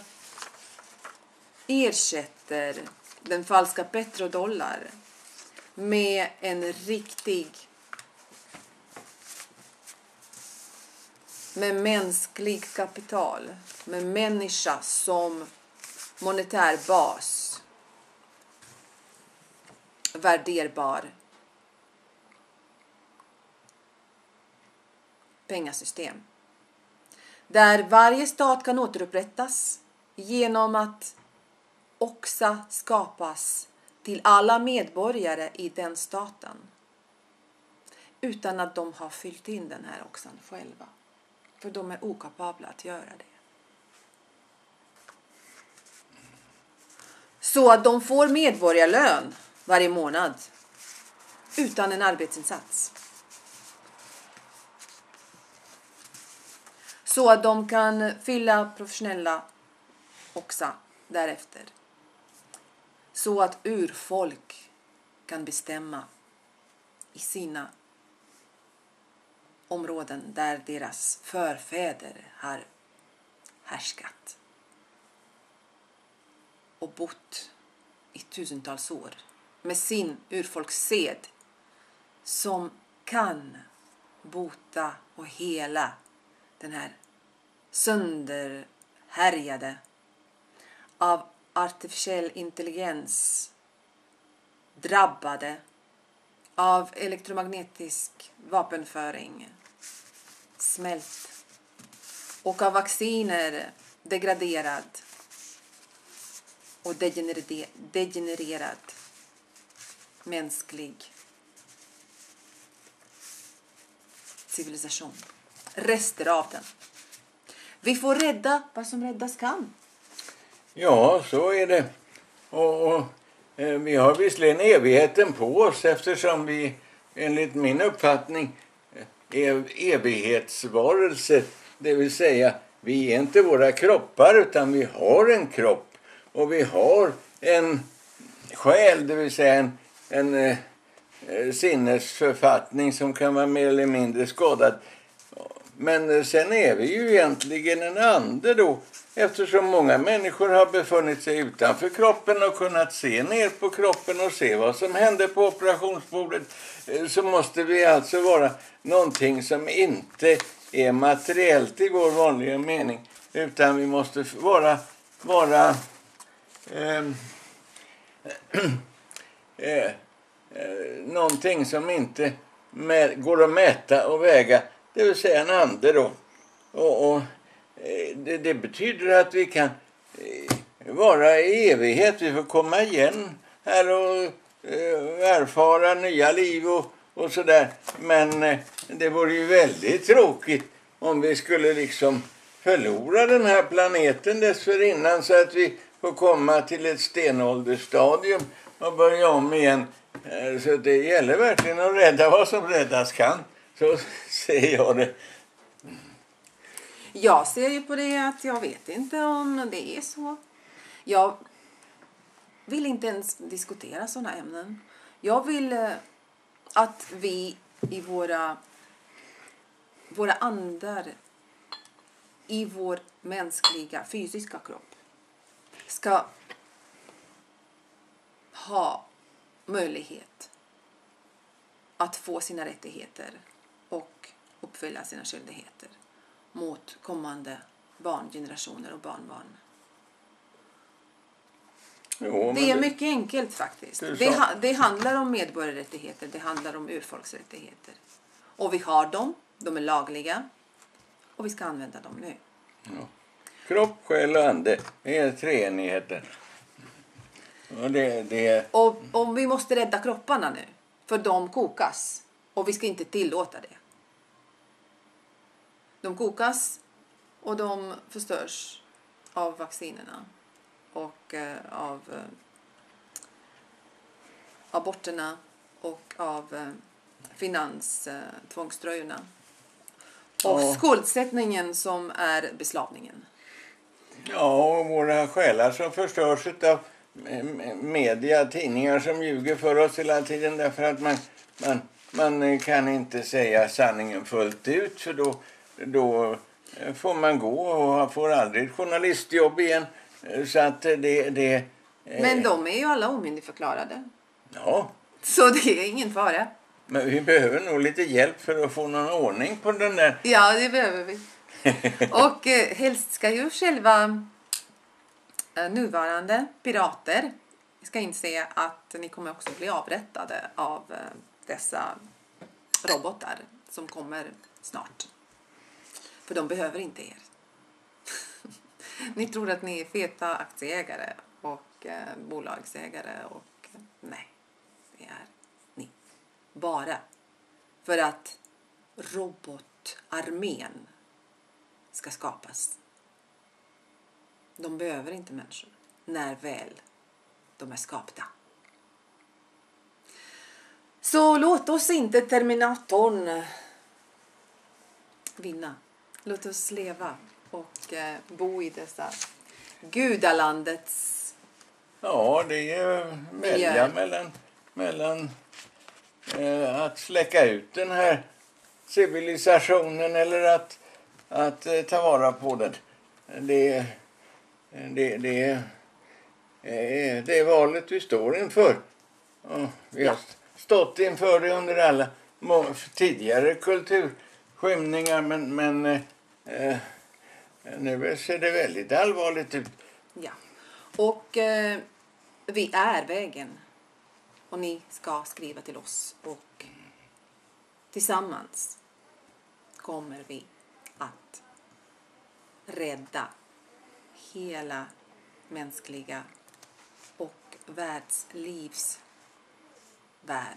ersätter den falska petrodollar med en riktig, med mänsklig kapital, med människa som monetär bas, värderbar pengasystem. Där varje stat kan återupprättas genom att också skapas till alla medborgare i den staten. Utan att de har fyllt in den här oxan själva. För de är okapabla att göra det. Så att de får medborgarlön varje månad. Utan en arbetsinsats. Så att de kan fylla professionella också därefter. Så att urfolk kan bestämma i sina områden där deras förfäder har härskat. Och bott i tusentals år med sin urfolkssed som kan bota och hela den här sönderhärjade av artificiell intelligens drabbade av elektromagnetisk vapenföring smält och av vacciner degraderad och degenererad mänsklig civilisation. Rester av den. Vi får rädda vad som räddas kan. Ja, så är det. Och vi har visserligen evigheten på oss eftersom vi enligt min uppfattning är evighetsvarelser. Det vill säga, vi är inte våra kroppar utan vi har en kropp. Och vi har en själ, det vill säga en sinnesförfattning som kan vara mer eller mindre skadad. Men sen är vi ju egentligen en ande då. Eftersom många människor har befunnit sig utanför kroppen och kunnat se ner på kroppen och se vad som hände på operationsbordet, så måste vi alltså vara någonting som inte är materiellt i vår vanliga mening, utan vi måste vara någonting som inte går att mäta och väga, det vill säga en ande då. Och det betyder att vi kan vara i evighet. Vi får komma igen här och erfara nya liv och sådär. Men det vore ju väldigt tråkigt om vi skulle liksom förlora den här planeten dessförinnan så att vi får komma till ett stenåldersstadium och börja om igen. Så det gäller verkligen att rädda vad som räddas kan. Så ser jag det. Jag ser ju på det att jag vet inte om det är så. Jag vill inte ens diskutera sådana ämnen. Jag vill att vi i våra andar, i vår mänskliga fysiska kropp ska ha möjlighet att få sina rättigheter och uppfylla sina skyldigheter mot kommande barngenerationer och barnbarn. Jo, Det är mycket enkelt faktiskt. Du Det handlar om medborgarrättigheter, det handlar om urfolksrättigheter. Och vi har dem, de är lagliga och vi ska använda dem nu. Ja. Kropp, själ och ande är treenigheten. Och vi måste rädda kropparna nu, för de kokas. Och vi ska inte tillåta det. De kokas och de förstörs av vaccinerna och av aborterna och av finanstvångströjorna. Och skuldsättningen som är beslavningen. Ja, och våra själar som förstörs av media, tidningar som ljuger för oss hela tiden därför att man kan inte säga sanningen fullt ut, för då får man gå och får aldrig ett journalistjobb igen. Så att Men de är ju alla omyndigförklarade. Ja. Så det är ingen fara. Men vi behöver nog lite hjälp för att få någon ordning på den där. Ja, det behöver vi. Och helst ska ju själva nuvarande pirater ska inse att ni kommer också bli avrättade av dessa robotar som kommer snart. För de behöver inte er. Ni tror att ni är feta aktieägare och bolagsägare och nej, det är ni. Bara för att robotarmén ska skapas. De behöver inte människor när väl de är skapta. Så låt oss inte Terminatorn vinna. Låt oss leva och bo i dessa gudalandets. Ja, det är välja mellan att släcka ut den här civilisationen eller att ta vara på den. Det är valet vi står inför. Och vi har stått inför det under alla tidigare kulturskymningar, men nu ser det väldigt allvarligt ut. Ja. Och vi är vägen. Och ni ska skriva till oss. Och tillsammans kommer vi att rädda hela mänskliga och världslivs värld.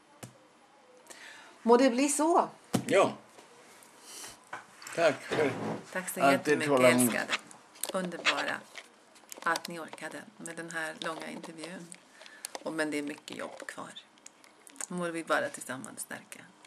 Må det bli så. Ja. Tack för Tack så att jättemycket, älskade. Underbara att ni orkade med den här långa intervjun. Men det är mycket jobb kvar. Må vi bara tillsammans stärka.